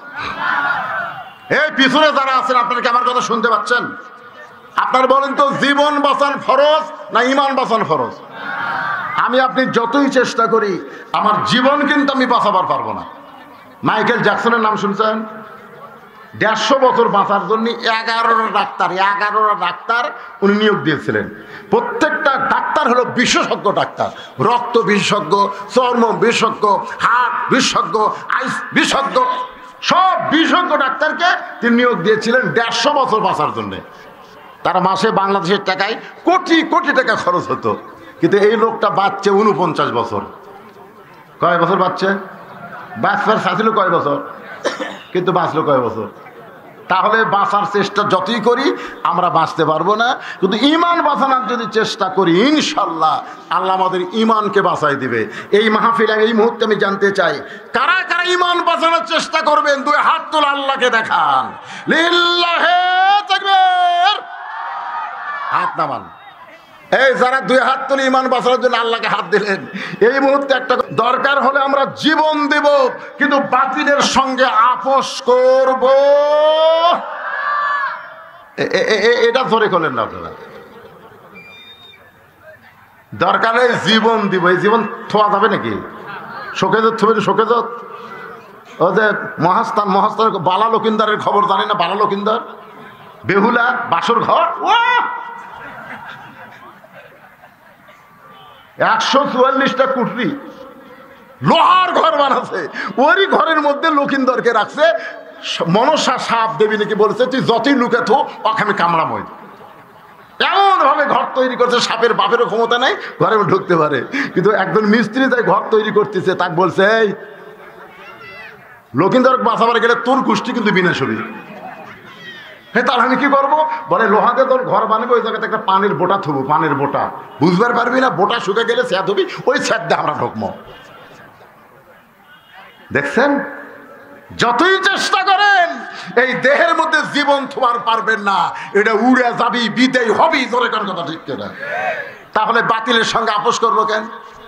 Speaker 1: এই পিছনে যারা আছেন, আপনারা কি আমার কথা শুনতে পাচ্ছেন? আপনারা বলেন তো, জীবন বাঁচান ফরজ না ইমান বাঁচান ফরজ? আমি আপনি যতই চেষ্টা করি, আমার জীবন কিন্তু আমি বাঁচাবার পারবো না। মাইকেল জ্যাকসনের নাম শুনছেন? দেড়শো বছর বাঁচার জন্য এগারোটা ডাক্তার এগারোটা ডাক্তার উনি নিয়োগ দিয়েছিলেন। প্রত্যেকটা ডাক্তার হলো বিশেষজ্ঞ ডাক্তার, রক্ত বিশেষজ্ঞ, চর্ম বিশেষজ্ঞ, হার্ট বিশেষজ্ঞ, আইস বিশেষজ্ঞ, সব বিশেষজ্ঞ ডাক্তারকে তিনি নিয়োগ দিয়েছিলেন দেড়শো বছর বাঁচার জন্য। তারা মাসে বাংলাদেশের টাকায় কোটি কোটি টাকা খরচ হতো, কিন্তু এই লোকটা বাঁচছে উনপঞ্চাশ বছর। কয় বছর বাঁচছে? বাঁচবার চাইছিল কয় বছর, কিন্তু বাঁচলো কয় বছর? তাহলে বাঁচার চেষ্টা যতই করি আমরা বাঁচতে পারবো না। কিন্তু ইমান বাঁচানোর যদি চেষ্টা করি, ইনশাল্লাহ আল্লাহ আমাদের ইমানকে বাঁচাই দিবে। এই মাহফিলে এই মুহূর্তে আমি জানতে চাই, কারা কারা ইমান বাঁচানোর চেষ্টা করবেন? দুই হাত তুলে আল্লাহকে দেখান, লিল্লাহে তাকবীর। হাত নামান। এই যারা দুই হাত তুলে ইমান বাঁচানোর জন্য আল্লাহকে হাত দিলেন, এই মুহূর্তে একটা দরকার হলে আমরা জীবন দেব, কিন্তু বাতিলের সঙ্গে আপোষ করব। এটা ধরে করলেন না আপনারা? দরকার হলে জীবন দিব। এই জীবন থোয়া যাবে নাকি? শোকেজত থবে, শোকেজত। ও যে মহাস্থান, মহাস্থান বালা লকিন্দারের খবর জানি না? বালা লকিন্দার, বেহুলা, বাসর ঘর, ও একশো চুয়াল্লিশটা কুঠরি লোহার ঘর বানাচ্ছে। ওরই ঘরের মধ্যে লকিন্দরকে রাখছে। মনসা সাপ দেবী নাকি বলেছে, তুই যতই লুকে থো ওকে আমি কামড়াময়। এমন ভাবে ঘর তৈরি করছে, সাপের বাপেরও ক্ষমতা নাই ঘরে ঢুকতে পারে। কিন্তু একজন মিস্ত্রি তাই ঘর তৈরি করতেছে, তাকে বলছে, এই লকিন্দর বাঁচাবার গেলে তোর গোষ্ঠী কিন্তু বিনাশ হবে। হ্যাঁ, তাহলে আমি কি করবো? বলে লোহাতে তোর ঘর বানাবো, ওই জায়গাতে একটা পানির বোটা থবো, পানির বোটা, বুঝবার পারবি না? বোটা শুকে গেলে স্যাদ হবি, ওই স্যাদ দিয়ে আমরা ঢুকবো। দেখছেন, যতই চেষ্টা করেন এই দেহের মধ্যে জীবন থোয়ার পারবেন না। এটা উড়ে যাবি, বিদেয় হবি। ধরে কোন কথা ঠিক না? তাহলে বাতিলের সঙ্গে আপোষ করবো কেন?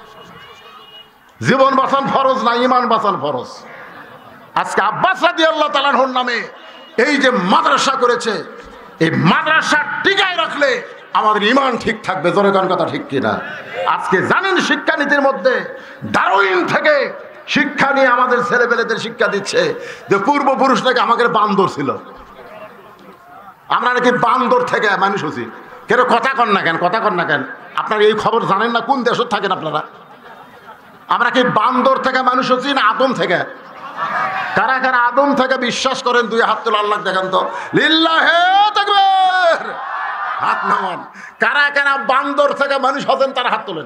Speaker 1: জীবন বাঁচান ফরজ না ইমান বাঁচান ফরজ? আজকে আব্বাস রাদিয়াল্লাহু তাআলা আনহুর নামে এই যে মাদ্রাসা করেছে, এই মাদ্রাসা টিকায় রাখলে আমাদের ইমান ঠিক থাকবে। জোরে কোন কথা ঠিক কিনা? আজকে জানেন শিক্ষানীতির মধ্যে ডারউইন থেকে শিক্ষা নিয়ে আমাদের ছেলেপেলেদের শিক্ষা দিচ্ছে যে পূর্বপুরুষ নাকি আমাদের বান্দর ছিল, আমরা নাকি বান্দর থেকে মানুষ হচ্ছি। কেন কথা কন না কেন? কথা কন না কেন? আপনারা এই খবর জানেন না? কোন দেশে থাকেন আপনারা? আমরা কি বান্দর থেকে মানুষ হচ্ছি না আদম থেকে? কারা কারা আদম থেকে বিশ্বাস করেন? দুই হাত তুলে আল্লাহ দেখান তো, লিল্লাহে তাকবীর। হাত নামান। কারা কারা বান্দর থেকে মানুষ হতেন? তারা হাত তোলেন।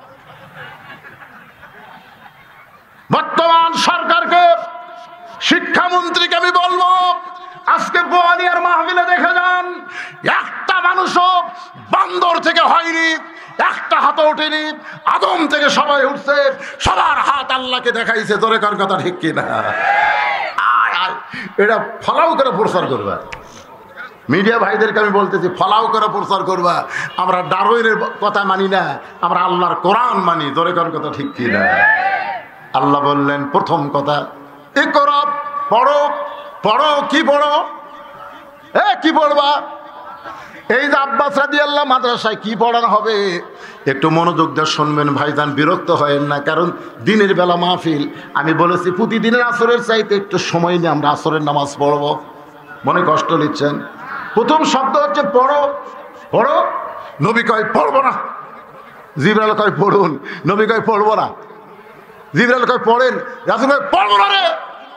Speaker 1: বর্তমান সরকারকে, শিক্ষামন্ত্রীকে আমি বলবো, আজকে গোয়ালিয়ার মাহফিলে দেখে যান, একটা মানুষও বান্দর থেকে হয়নি, একটা হাত ওঠেনি, আদম থেকে সবাই উঠছে, সবার হাত আল্লাহকে দেখাইছে। তোরে কার কথা ঠিক কিনা? এটা ফলাও করে প্রচার করবা। মিডিয়া ভাইদেরকে আমি বলতেছি, ফলাও করে প্রচার করবা। আমরা ডারউইনের কথা মানি না, আমরা আল্লাহর কোরআন মানি। তোরে কার কথা ঠিক কিনা? আল্লাহ বললেন প্রথম কথা, ইকরা, পড়ো। পড়ো, কি পড়ো? এ কি পড়বা? এই যে আব্বাস রাদিয়াল্লাহু মাদ্রাসায় কি পড়ানো হবে একটু মনোযোগ দিয়ে শুনবেন ভাইজান, বিরক্ত হয়েন না, কারণ দিনের বেলা মাহফিল। আমি বলেছি প্রতিদিনের আসরের চাইতে একটু সময় নিয়ে আমরা আসরের নামাজ পড়ব। মনে কষ্ট নিচ্ছেন? প্রথম শব্দ হচ্ছে পড়ো। পড়ো। নবী কয় পড়বো না, জিবরাইল কয় পড়ুন। নবী কয় পড়বো না, জিবরাইল কয় পড়েন। রাসূল কয় পড়বো না রে।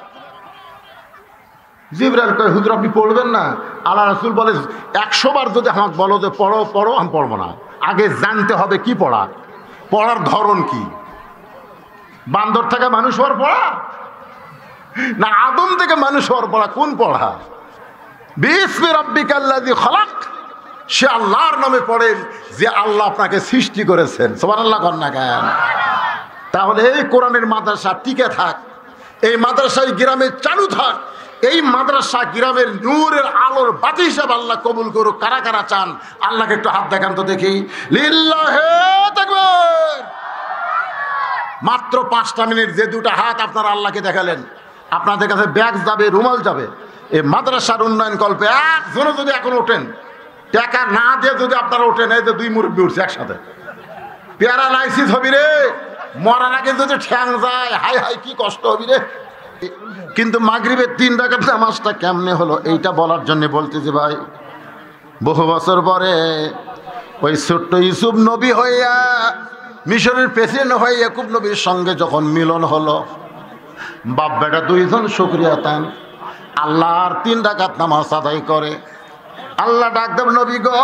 Speaker 1: জিবরাইল কয় হুজুর আপনি পড়বেন না? আল্লাহ রাসূল বলে একশো বার যদি আমাকে বলো যে পড়ো পড়ো, আমি পড়বো না। আগে জানতে হবে কি পড়া, পড়ার ধরন কি। বান্দর থেকে মানুষ হওয়ার পড়া না আদম থেকে মানুষ হওয়ার পড়া? কোন পড়া? বিসমি রাব্বিকাল্লাযী খালাক, সে আল্লাহর নামে পড়েন যে আল্লাহ আপনাকে সৃষ্টি করেছেন। সুবহানাল্লাহ কর না কেন? তাহলে এই কোরআনের মাদ্রাসা টিকে থাক, এই মাদ্রাসায় গ্রামে চালু থাক, এই মাদ্রাসা গ্রামের নূরের আলোর বাতি হিসাবে আল্লাহ কবুল করুক। কারা কারা চান? আল্লাহকে একটু হাত দেখান তো দেখি। লিল্লাহে তাকবীর। মাত্র পাঁচটা মিনিট যে দুটা হাত আপনারা আল্লাহকে দেখালেন, আপনাদের কাছে ব্যাগ যাবে, রুমাল যাবে। এই মাদ্রাসার উন্নয়ন কল্পে একজনও যদি এখন ওঠেন, টাকা না দিয়ে যদি আপনারা ওঠেন, এই যে দুই মুরব্বী উঠছে একসাথে, প্যারালাইসিস হবি রে, মরার আগে যদি ঠ্যাং যায়, হাই হাই কি কষ্ট হবি রে। কিন্তু মাগরিবের তিন রাকাত নামাজটা কেমনে হলো এইটা বলার জন্য বলতেছি ভাই। বহু বছর পরে ওই ছোট্ট ইউসুফ নবী হইয়া মিশরের প্রেসিডেন্ট হয়ে ইয়াকুব নবীর সঙ্গে যখন মিলন হলো, বাপ বেটা দুইজন শুকরিয়া তান আল্লাহর তিন রাকাত নামাজ আদায় করে। আল্লাহ ডাক দেব নবী গো,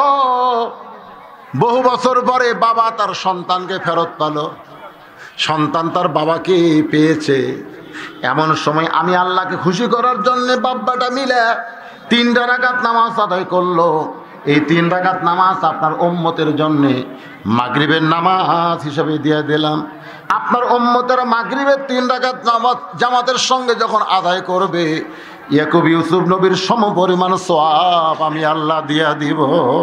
Speaker 1: বহু বছর পরে বাবা তার সন্তানকে ফেরত পেল, সন্তান তার বাবাকে পেয়েছে। এমন সময় আমি আল্লাহকে খুশি করার জন্য বাব্বাটা মিলে তিন রাকাত নামাজ আদায় করলো। এই তিন রাকাত নামাজ আপনার উম্মতের জন্য মাগরিবের নামাজ হিসেবে দিয়ে দিলাম। আপনার উম্মতেরা মাগরিবের তিন রাকাত নামাজ জামাতের সঙ্গে যখন আদায় করবে, ইয়াকুব ইউসুফ নবীর সমপরিমাণ সওয়াব আমি আল্লাহ দিয়া দিব।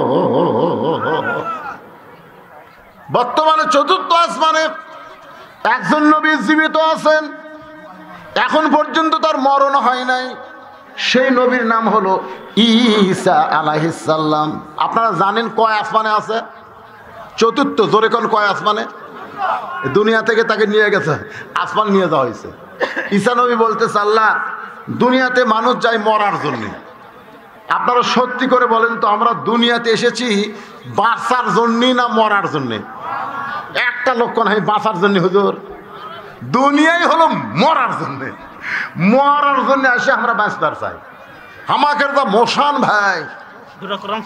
Speaker 1: বর্তমানে চতুর্থ আসমানে একজন নবী জীবিত আছেন, এখন পর্যন্ত তার মরণ হয় নাই। সেই নবীর নাম হলো ঈসা আলাইহিস সালাম। আপনারা জানেন কয় আসমানে আছে? চতুর্থ। জোরে কোন কয় আসমানে? দুনিয়া থেকে তাকে নিয়ে গেছে, আসমান নিয়ে যাওয়া হয়েছে। ঈসা নবী বলতেছে আল্লাহ দুনিয়াতে মানুষ যায় মরার জন্য। আপনারা সত্যি করে বলেন তো, আমরা দুনিয়াতে এসেছি বাঁচার জন্য না মরার জন্যে? একটা লোক কোন হয় বাঁচার জন্য? হুজুর দুনিয়াই হলো মরার জন্যে। মরার জন্য এসে আমরা বাঁচবার চাই। আমাকে তো মোশান ভাই দুইটা কোরআন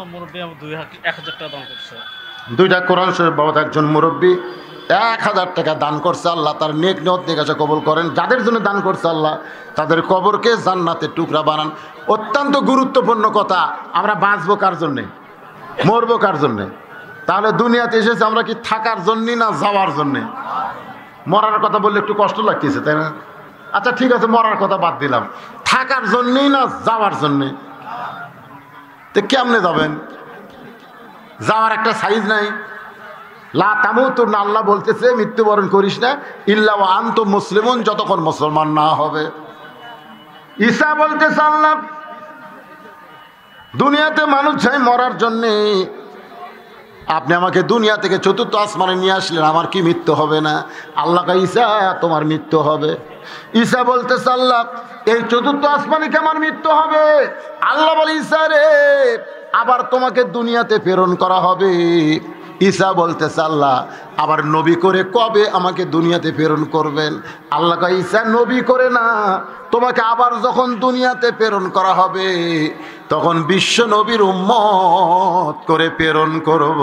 Speaker 1: শরীফ বাবা একজন মুরব্বী এক হাজার টাকা দান করছে। আল্লাহ তার নেক নিয়ত নিকাশে কবুল করেন। যাদের জন্য দান করছে আল্লাহ তাদের কবরকে জান্নাতের টুকরা বানান। অত্যন্ত গুরুত্বপূর্ণ কথা, আমরা বাঁচবো কার জন্যে, মরবো কার জন্যে? তাহলে দুনিয়াতে এসেছে আমরা কি থাকার জন্যই না যাওয়ার জন্যে? মরার কথা বললে একটু কষ্ট লাগতেছে, তাই না? আচ্ছা ঠিক আছে, মরার কথা বাদ দিলাম, থাকার জন্যই না যাওয়ার জন্যে? তো কেমনে যাবেন? যাওয়ার একটা সাইজ নাই। লা তামুতুন্না, আল্লাহ বলতেছে মৃত্যুবরণ করিস না ইল্লা ওয়া আনতুম মুসলিমুন, যতক্ষণ মুসলমান না হবে। ঈসা বলতেছে আল্লাহ দুনিয়াতে মানুষ চাই মরার জন্যে, আপনি আমাকে দুনিয়া থেকে চতুর্থ আসমানে নিয়ে আসলেন, আমার কি মৃত্যু হবে না? আল্লাহ কা ঈসা তোমার মৃত্যু হবে। ঈসা বলতেছে আল্লাহ এই চতুর্থ আসমানে কি আমার মৃত্যু হবে? আল্লাহ বলে ঈসা রে আবার তোমাকে দুনিয়াতে প্রেরণ করা হবে। ঈসা বলতেছে আল্লাহ আবার নবী করে কবে আমাকে দুনিয়াতে প্রেরণ করবেন? আল্লাহ কা ঈসা নবী করে না, তোমাকে আবার যখন দুনিয়াতে প্রেরণ করা হবে তখন বিশ্ব নবীর উম্মত করে প্রেরণ করব।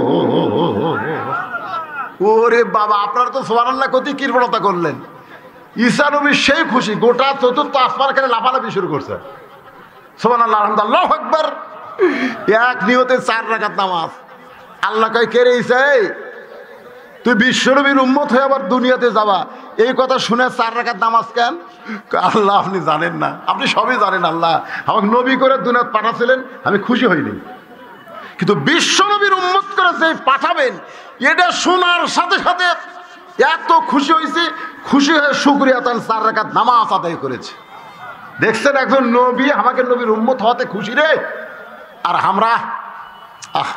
Speaker 1: ওরে বাবা, আপনারা তো সুবহানাল্লাহ কত কৃপণতা করলেন। ঈসা নবী সেই খুশি, গোটা চতুর্থ আসমান করে লাফালাফি শুরু করছে। সুবহানাল্লাহ, আলহামদুলিল্লাহ, আল্লাহু আকবার। এক নিয়তে চার রাকাত নামাজ। আল্লাহ কয় কে রে ইসাই, তুই বিশ্বনবীর উম্মত হয়ে আবার দুনিয়াতে যাবা, এই কথা শুনে চার রাকাত নামাজ কেন? আল্লাহ আপনি জানেন না, আপনি সবই জানেন। আল্লাহ আমাকে নবী করে দুনিয়াতে পাঠাছিলেন, আমি খুশি হইনি, কিন্তু বিশ্বনবীর উম্মত করে যে পাঠাবেন এটা শোনার সাথে সাথে এত খুশি হয়েছে, খুশি হয়ে শুকরিয়া তান চার রাকাত নামাজ আদায় করেছে। দেখছেন একজন নবী আমাকে নবীর উম্মত হওয়াতে খুশি রে, আর আমরা আহ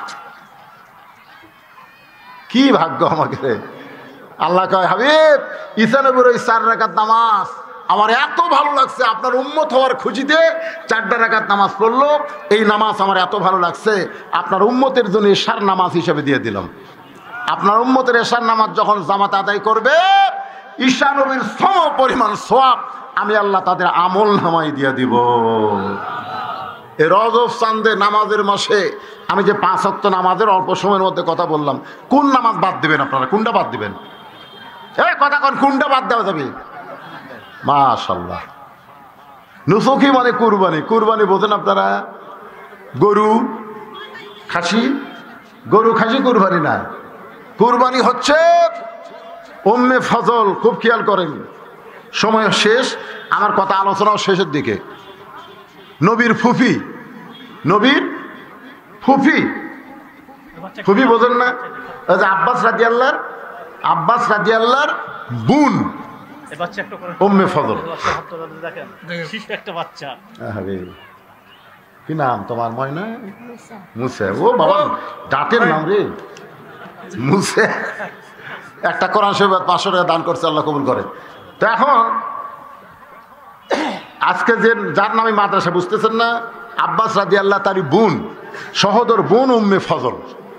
Speaker 1: কি ভাগ্য আমাকে রে। আল্লাহ কয় হাবিব ঈসা নবীর ওই চার রাকাত নামাজ আমার এত ভালো লাগছে, আপনার উম্মত হওয়ার খুশিতে চারটা রাকাত নামাজ পড়লো, এই নামাজ আমার এত ভালো লাগছে, আপনার উম্মতের জন্য এশার নামাজ হিসেবে দিয়ে দিলাম। আপনার উম্মতের এশার নামাজ যখন জামাত আদায় করবে, ঈসা নবীর সম পরিমাণ সওয়াব আমি আল্লাহ তাদের আমল নামাই দিয়ে দিব। এই রজব চাঁদে নামাজের মাসে আমি যে পাঁচ ওয়াক্ত নামাজের অল্প সময়ের মধ্যে কথা বললাম, কোন নামাজ বাদ দিবেন আপনারা? কোনটা বাদ দিবেন? এই কথা কোন কোনটা বাদ দেওয়া যাবে? মাশাআল্লাহ। নুসুকি মানে কুরবানি। কুরবানি বোঝেন আপনারা? গরু খাসি, গরু খাসি কুরবানি না। কুরবানি হচ্ছে উম্মে ফজল। খুব খেয়াল করেন, সময় শেষ, আমার কথা আলোচনাও শেষের দিকে। নবীর ফুফি, নবীর ফুফি, ফুফি বোঝেন না? ওই যে আব্বাস রাদিয়াল্লাহর, আব্বাস রাদিয়াল্লাহর বোন উম্মে ফজল। কি নাম তোমার? ময়না মুসে। ও বাবা ডাটের নাম রে, মুসে। একটা কোরআন শরীফ পাঁচশো টাকা দান করছে, আল্লাহ কবুল করে। তো এখন আজকে যে যার নামে মাদ্রাসা, বুঝতেছেন না? আব্বাস রাদিয়াল্লাহ তারই বোন, সহোদর বোন উম্মে ফজল।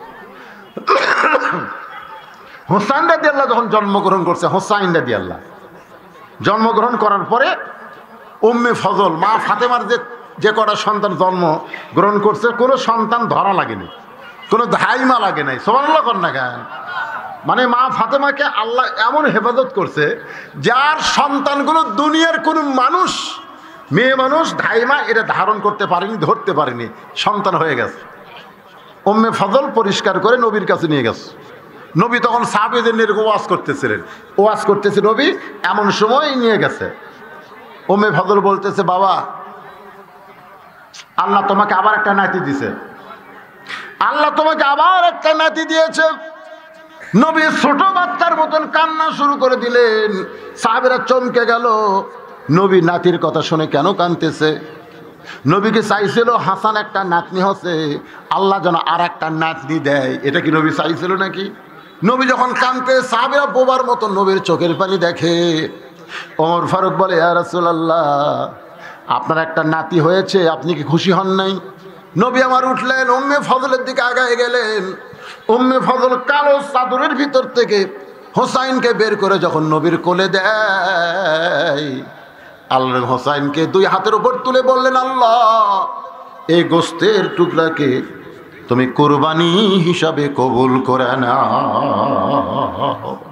Speaker 1: হোসাইন রাদিয়াল্লাহ যখন জন্মগ্রহণ করছে, হোসাইন রাদিয়াল্লাহ জন্মগ্রহণ করার পরে উম্মে ফজল মা ফাতেমার যে যে কটা সন্তান জন্ম গ্রহণ করছে, কোনো সন্তান ধরা লাগেনি, কোনো ধাইমা লাগে নাই। সুবহানাল্লাহ কর না কেন? মানে মা ফাতেমাকে আল্লাহ এমন হেফাজত করছে, যার সন্তানগুলো দুনিয়ার কোনো মানুষ, মেয়ে মানুষ ধাইমা এটা ধারণ করতে পারেনি, ধরতে পারেনি, সন্তান হয়ে গেছে। উম্মে ফজল পরিষ্কার করে নবীর কাছে নিয়ে গেছে। নবী তখন সাহাবীদের নিয়ে ওয়াজ করতেছিলেন, ওয়াজ করতেছে নবী, এমন সময় নিয়ে গেছে। উম্মে ফজল বলতেছে, বাবা আল্লাহ তোমাকে আবার একটা নাতি দিয়েছে, আল্লাহ তোমাকে আবার একটা নাতি দিয়েছে। নবী ছোট বাচ্চার মতন কান্না শুরু করে দিলেন। সাহাবীরা চমকে গেল, নবী নাতির কথা শুনে কেন কাঁদতেছে? নবীকে চাইছিল হাসান একটা নাতনি হচ্ছে, আল্লাহ যেন আর একটা নাতনি দেয়, এটা কি নবী চাইছিল নাকি? নবী যখন কাঁদতে, সাহাবীরা বোবার মতো নবীর চোখের পানি দেখে। ওমর ফারুক বলে, ইয়া রাসূলুল্লাহ আপনার একটা নাতি হয়েছে, আপনি কি খুশি হন নাই? নবী আমার উঠলেন, উম্মে ফজলের দিকে আগায় গেলেন। উম্মে ফজল কালো চাদরের ভিতর থেকে হোসাইনকে বের করে যখন নবীর কোলে দেয়, আল্লাহ হোসাইনকে দুই হাতের উপর তুলে বললেন, আল্লাহ এই গোস্তের টুকরাকে তুমি কুরবানি হিসাবে কবুল করে নাও।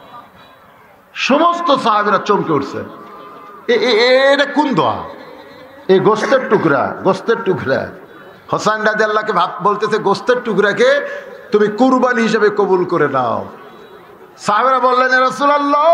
Speaker 1: সমস্ত সাহাবীরা চমকে উঠছে, এটা কোন দোয়া? এই গোস্তের টুকরা, গোস্তের টুকরা। হোসাইন রাদিয়াল্লাহকে ভাব বলতেছে, গোস্তের টুকরাকে তুমি কুরবানি হিসেবে কবুল করে নাও। সাহাবীরা বললেন, ইয়া রাসূলুল্লাহ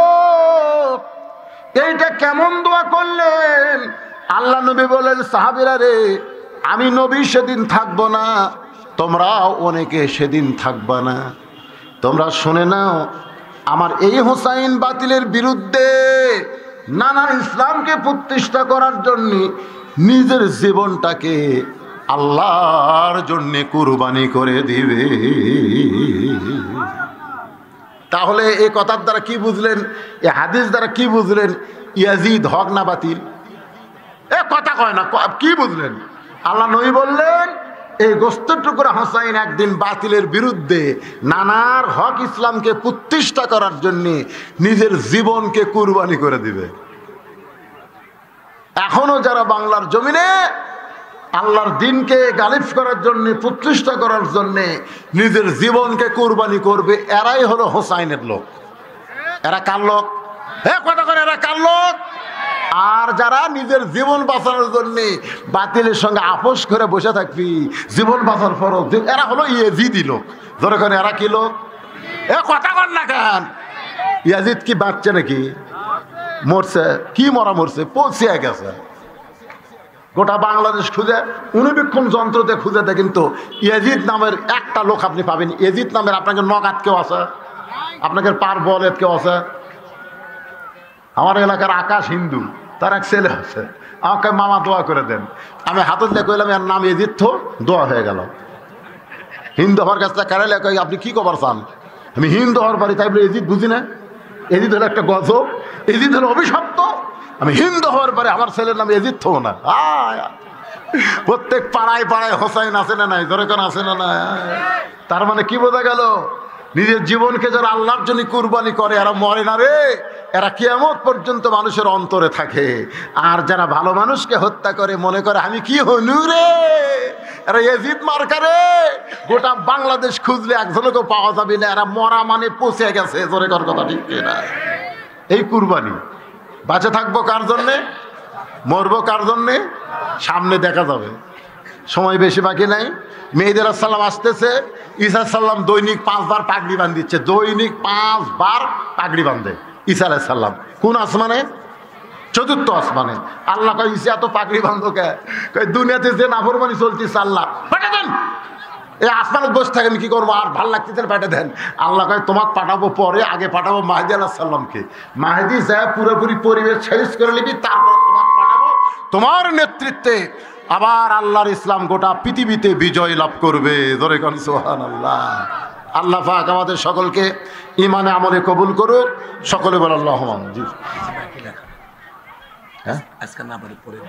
Speaker 1: এইটা কেমন দোয়া করলেন? আল্লাহ নবী বলেন, সাহাবীরা রে, আমি নবী সেদিন থাকবো না, তোমরাও অনেকে সেদিন থাকবা না। তোমরা শুনে নাও, আমার এই হোসাইন বাতিলের বিরুদ্ধে নানা ইসলামকে প্রতিষ্ঠা করার জন্য নিজের জীবনটাকে আল্লাহর জন্য কুরবানি করে দিবে। তাহলে এই কথার দ্বারা কি বুঝলেন? এ হাদিস দ্বারা কি বুঝলেন? ইয়াজিদ হক না বাতিল? এ কথা কয় না, কি বুঝলেন? আল্লাহ নবী বললেন, এই গোস্তের টুকরা হোসাইন একদিন বাতিলের বিরুদ্ধে নানার হক ইসলামকে প্রতিষ্ঠা করার জন্য নিজের জীবনকে কুরবানি করে দিবে। এখনো যারা বাংলার জমিনে আল্লাহর দিনকে গালিব করার জন্য, প্রতিষ্ঠা করার জন্য নিজের জীবনকে কুরবানি করবে, এরাই হলো হোসাইনের লোক। এরা কার লোক? হ্যাঁ কথা করে, এরা কার লোক? আর যারা নিজের জীবন বাঁচানোর জন্য বাতিলের সঙ্গে আপোষ করে বসে থাকবি, জীবন বাঁচার ফরজ, এরা হলো ইয়াজিদি লোক। ধরে কেন এরা কি লোক? এ কথা কর না কেন? ইয়াজিদ কি বাঁচছে নাকি? মরছে। কি মরা মরছে? পৌঁছিয়ে গেছে। গোটা বাংলাদেশ খুঁজে অনুবীক্ষণ যন্ত্রতে খুঁজে দেখেন তো ইয়াজিদ নামের একটা লোক আপনি পাবেন। ইয়াজিদ নামের আপনাকে নগাত কেউ আছে? আপনাকে পার বলেদ কেউ আছে? আমার এলাকার আকাশ হিন্দু, তার এক ছেলে আছে, আমাকে মামা দোয়া করে দেন। আমি হাতত দিয়ে কইলাম এর নাম এজিদ, তো দোয়া হয়ে গেল। হিন্দু হওয়ার কাছ থেকে কারাইলে কই আপনি কি খবর চান? আমি হিন্দু হওয়ার পারি, তাই বলে এজিদ বুঝি না? এজিদ হলো একটা গজব, এজিদ হলো অভিশপ্ত। আমি হিন্দু হওয়ার পরে আমার ছেলের নাম এজিদ থো না। প্রত্যেক পাড়ায় পাড়ায় হোসাইন আছে না নাই? ধরে কেন আছে না না? তার মানে কি বোঝা গেল? নিজের জীবনকে যারা আল্লাহর জন্য কুরবানি করে এরা মরে না রে, এরা কিয়ামত পর্যন্ত মানুষের অন্তরে থাকে। আর যারা ভালো মানুষকে হত্যা করে মনে করে আমি কি হনু রে, এরা ইয়াজিদ মার্কা রে। গোটা বাংলাদেশ খুঁজলে একজনকেও পাওয়া যাবে না। এরা মরা মানে পচে গেছে। জোরে কর কথা ঠিক না? এই কুরবানি বাঁচে থাকবো কার জন্যে, মরবো কার জন্যে, সামনে দেখা যাবে। সময় বেশি বাকি নাই। মেহেদী সাল্লাম আসতেছে। ঈসা সাল্লাম দৈনিক পাঁচবার পাগড়ি বান্ধিচ্ছে, দৈনিক পাঁচবার পাগড়ি বান্ধে ঈসা আলাইহিস সালাম। কোন আসমানে? চতুর্থ আসমানে। আল্লাহ কয় ঈসা এত পাগড়ি বান্ধো কে? কয় দুনিয়াতে যে নাফরমানি চলতেছে আল্লাহ পাঠা দেন। এই আসমানে বসে থাকেন কি করবো, আর ভাল লাগতেছেন পাঠা দেন। আল্লাহ কয় তোমাকে পাঠাবো পরে, আগে পাঠাবো মাহেদী আলাইহিস সালামকে। মাহেদী যায় পুরোপুরি পরিবেশ শেষ করে নিবি, তারপর তোমাকে পাঠাবো। তোমার নেতৃত্বে আবার আল্লাহর ইসলাম গোটা পৃথিবীতে বিজয় লাভ করবে। ধরে কোন সুবহানাল্লাহ। আল্লাহ পাক আমাদের সকলকে ইমানে আমলে কবুল করুক। সকলে বল আল্লাহুম্মা আমিন। জি হ্যাঁ, আজকে না বলি পরে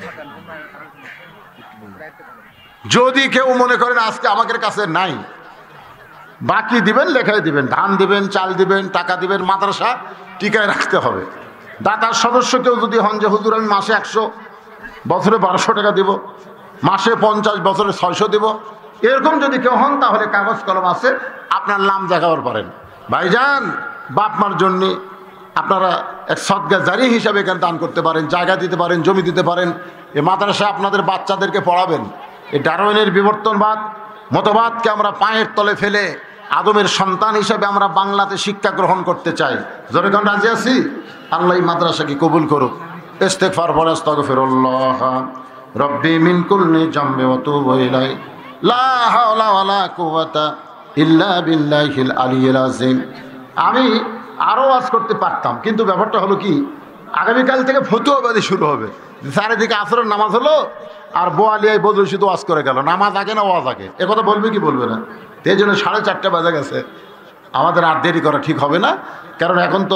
Speaker 1: যদি কেউ মনে করেন আজকে আমাদের কাছে নাই, বাকি দিবেন, লেখাই দিবেন, ধান দিবেন, চাল দিবেন, টাকা দিবেন, মাদ্রাসা টিকায় রাখতে হবে। দাতার সদস্য কেউ যদি হন যে হুজুর আমি মাসে একশো, বছরে বারোশো টাকা দিব, মাসে পঞ্চাশ, বছরে ছয়শো দিব, এরকম যদি কেউ হন তাহলে কাগজ কলম আছে, আপনার নাম দেখাবার পারেন। ভাইজান বাপ মার জন্যে আপনারা এক সদকা জারি হিসাবে এখানে দান করতে পারেন, জায়গা দিতে পারেন, জমি দিতে পারেন। এ মাদ্রাসা আপনাদের বাচ্চাদেরকে পড়াবেন। এই ডারউইনের বিবর্তনবাদ মতবাদকে আমরা পায়ের তলে ফেলে আদমের সন্তান হিসাবে আমরা বাংলাতে শিক্ষা গ্রহণ করতে চাই। জনগণ রাজি আছি? আল্লাহ এই মাদ্রাসাকে কবুল করুক। ইস্তেগফার পড়ে আস্তাগফিরুল্লাহ রব্বি মিন কুল্লি জামবি ওয়া তুবু ইলাই লা হাওলা ওয়ালা কুওয়াতা ইল্লা বিল্লাহিল আলিয়্যিল আযীম। আমি আরও ওয়াজ করতে পারতাম, কিন্তু ব্যাপারটা হলো কি, আগামীকাল থেকে ফতুয়াবাদী শুরু হবে। চারিদিকে আসরের নামাজ হলো আর বোয়ালিয়ায় বদল শুধু ওয়াজ করে গেল, নামাজ আগে না ওয়াজ আগে, এ কথা বলবে কি বলবে না? এই জন্য সাড়ে চারটে বাজে গেছে, আমাদের আর দেরি করা ঠিক হবে না, কারণ এখন তো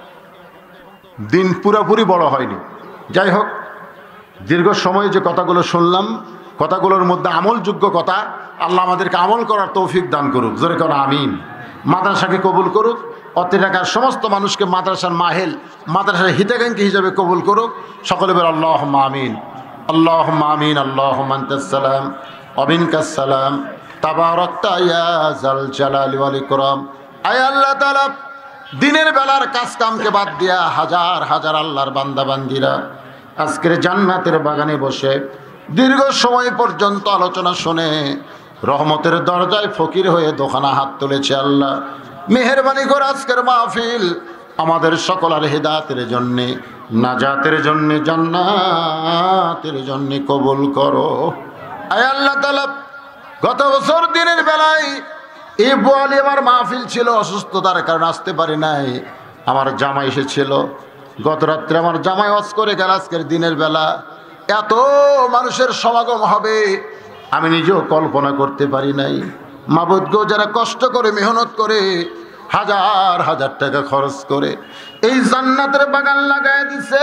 Speaker 1: দিন পুরোপুরি বড় হয়নি। যাই হোক, দীর্ঘ সময় যে কথাগুলো শুনলাম, কথাগুলোর মধ্যে আমলযোগ্য কথা, আল্লাহ আমাদেরকে আমল করার তৌফিক দান করুক। জোরে করে আমিন। মাদ্রাসাকে কবুল করুক, অতি টাকার সমস্ত মানুষকে মাদ্রাসার মাহেল, মাদ্রাসার হিতাকাঙ্ক্ষী হিসাবে কবুল করুক। সকলে বলে আল্লাহুম্মা আমিন, আল্লাহুম্মা আমিন। আল্লাহুম্মা আনতাস সালাম ওয়া মিনকাস সালাম তাবারাকতা ইয়া যাল জালালি ওয়াল ইকরাম। আয় আল্লাহ তাআলা, দিনের বেলার কাজ কামকে বাদ দিয়া হাজার হাজার আল্লাহর বান্দা বান্দিরা আজকের জান্নাতের বাগানে বসে দীর্ঘ সময় পর্যন্ত আলোচনা শুনে রহমতের দরজায় ফকির হয়ে দোকানা হাত তুলেছে। আল্লাহ মেহেরবানি করে আজকের মাহফিল আমাদের সকলের হেদায়েতের জন্যে, নাজাতের জন্যে, জান্নাতের জন্যে কবুল করো। আয় আল্লাহ তাআলা, গত বছর দিনের বেলায় এই বোয়ালি আমার মাহফিল ছিল, অসুস্থতার কারণে আসতে পারি নাই। আমার জামাই এসেছিল, গত রাত্রে আমার জামাই ওয়াজ করে গেল। আজকের দিনের বেলা এত মানুষের সমাগম হবে আমি নিজেও কল্পনা করতে পারি নাই। মাবুদ গো, যারা কষ্ট করে মেহনত করে হাজার হাজার টাকা খরচ করে এই জান্নাতের বাগান লাগায় দিছে,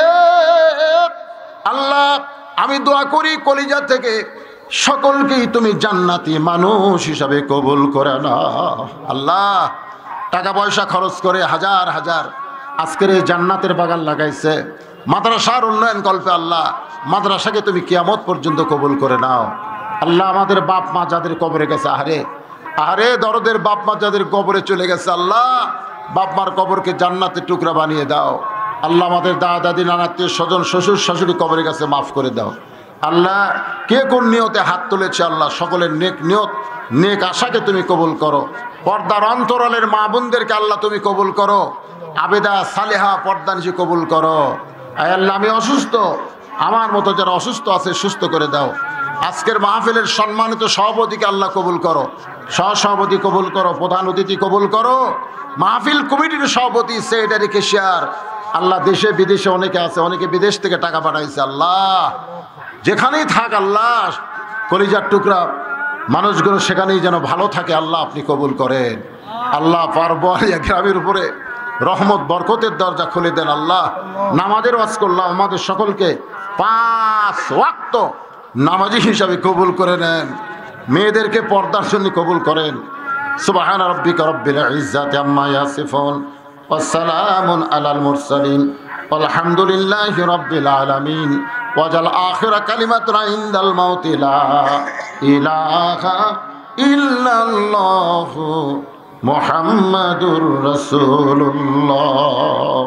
Speaker 1: আল্লাহ আমি দোয়া করি কলিজা থেকে সকলকেই তুমি জান্নাতি মানুষ হিসাবে কবুল করে নাও। আল্লাহ টাকা পয়সা খরচ করে হাজার হাজার আজকের এই জান্নাতের বাগান লাগাইছে মাদ্রাসার উন্নয়ন কল্পে, আল্লাহ মাদ্রাসাকে তুমি কিয়ামত পর্যন্ত কবুল করে নাও। আল্লাহ আমাদের বাপ মা যাদের কবরে গেছে, আহারে আহারে দরদের বাপ মা যাদের কবরে চলে গেছে, আল্লাহ বাপ মার কবরকে জান্নাতের টুকরা বানিয়ে দাও। আল্লাহ আমাদের দাদা দাদি নানাত্মীয় স্বজন শ্বশুর শাশুড়ি কবরের কাছে মাফ করে দাও আল্লাহ। কে কোন নিয়তে হাত তুলেছে আল্লাহ সকলের নেক নিয়ত নেক আশাকে তুমি কবুল করো। পর্দার অন্তরালের মা বোনদেরকে আল্লাহ তুমি কবুল করো। আবেদা সালেহা পর্দানিশি কবুল করো। আয় আল্লাহ আমি অসুস্থ, আমার মতো যারা অসুস্থ আছে সুস্থ করে দাও। আজকের মাহফিলের সম্মানিত সভাপতিকে আল্লাহ কবুল করো, সহসভাপতি কবুল করো, প্রধান অতিথি কবুল করো, মাহফিল কমিটির সভাপতি সেক্রেটারি কেশিয়ার আল্লাহ। দেশে বিদেশে অনেকে আছে, অনেকে বিদেশ থেকে টাকা পাঠাইছে আল্লাহ। যেখানেই থাক আল্লাহ কলিজার টুকরা মানুষগুলো সেখানেই যেন ভালো থাকে আল্লাহ আপনি কবুল করেন আল্লাহ। পারবলিয়া গ্রামের উপরে রহমত বরকতের দরজা খুলে দেন আল্লাহ। নামাজের ওয়াজ করলাম, আমাদের সকলকে পাঁচ ওয়াক্ত নামাজি হিসাবে কবুল করে নেন। মেয়েদেরকে পর্দার জন্য কবুল করেন। সুবহানা রাব্বিকা রাব্বিল ইজ্জাতি আম্মা ইয়াসিফুন ওয়া সালামুন আলাল মুরসালিন আলহামদুলিল্লাহি রাব্বিল আলামিন। ওয়াজাল আখিরা কালিমাতুনা ইনদাল মাউতি লা ইলাহা ইল্লাল্লাহু মুহাম্মাদুর রাসূলুল্লাহ।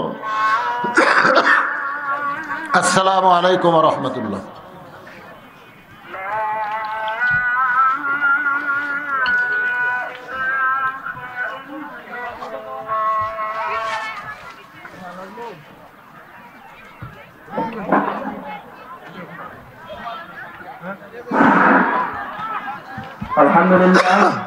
Speaker 1: আসসালামু আলাইকুম ওয়া রাহমাতুল্লাহ।
Speaker 2: Alhamdulillah.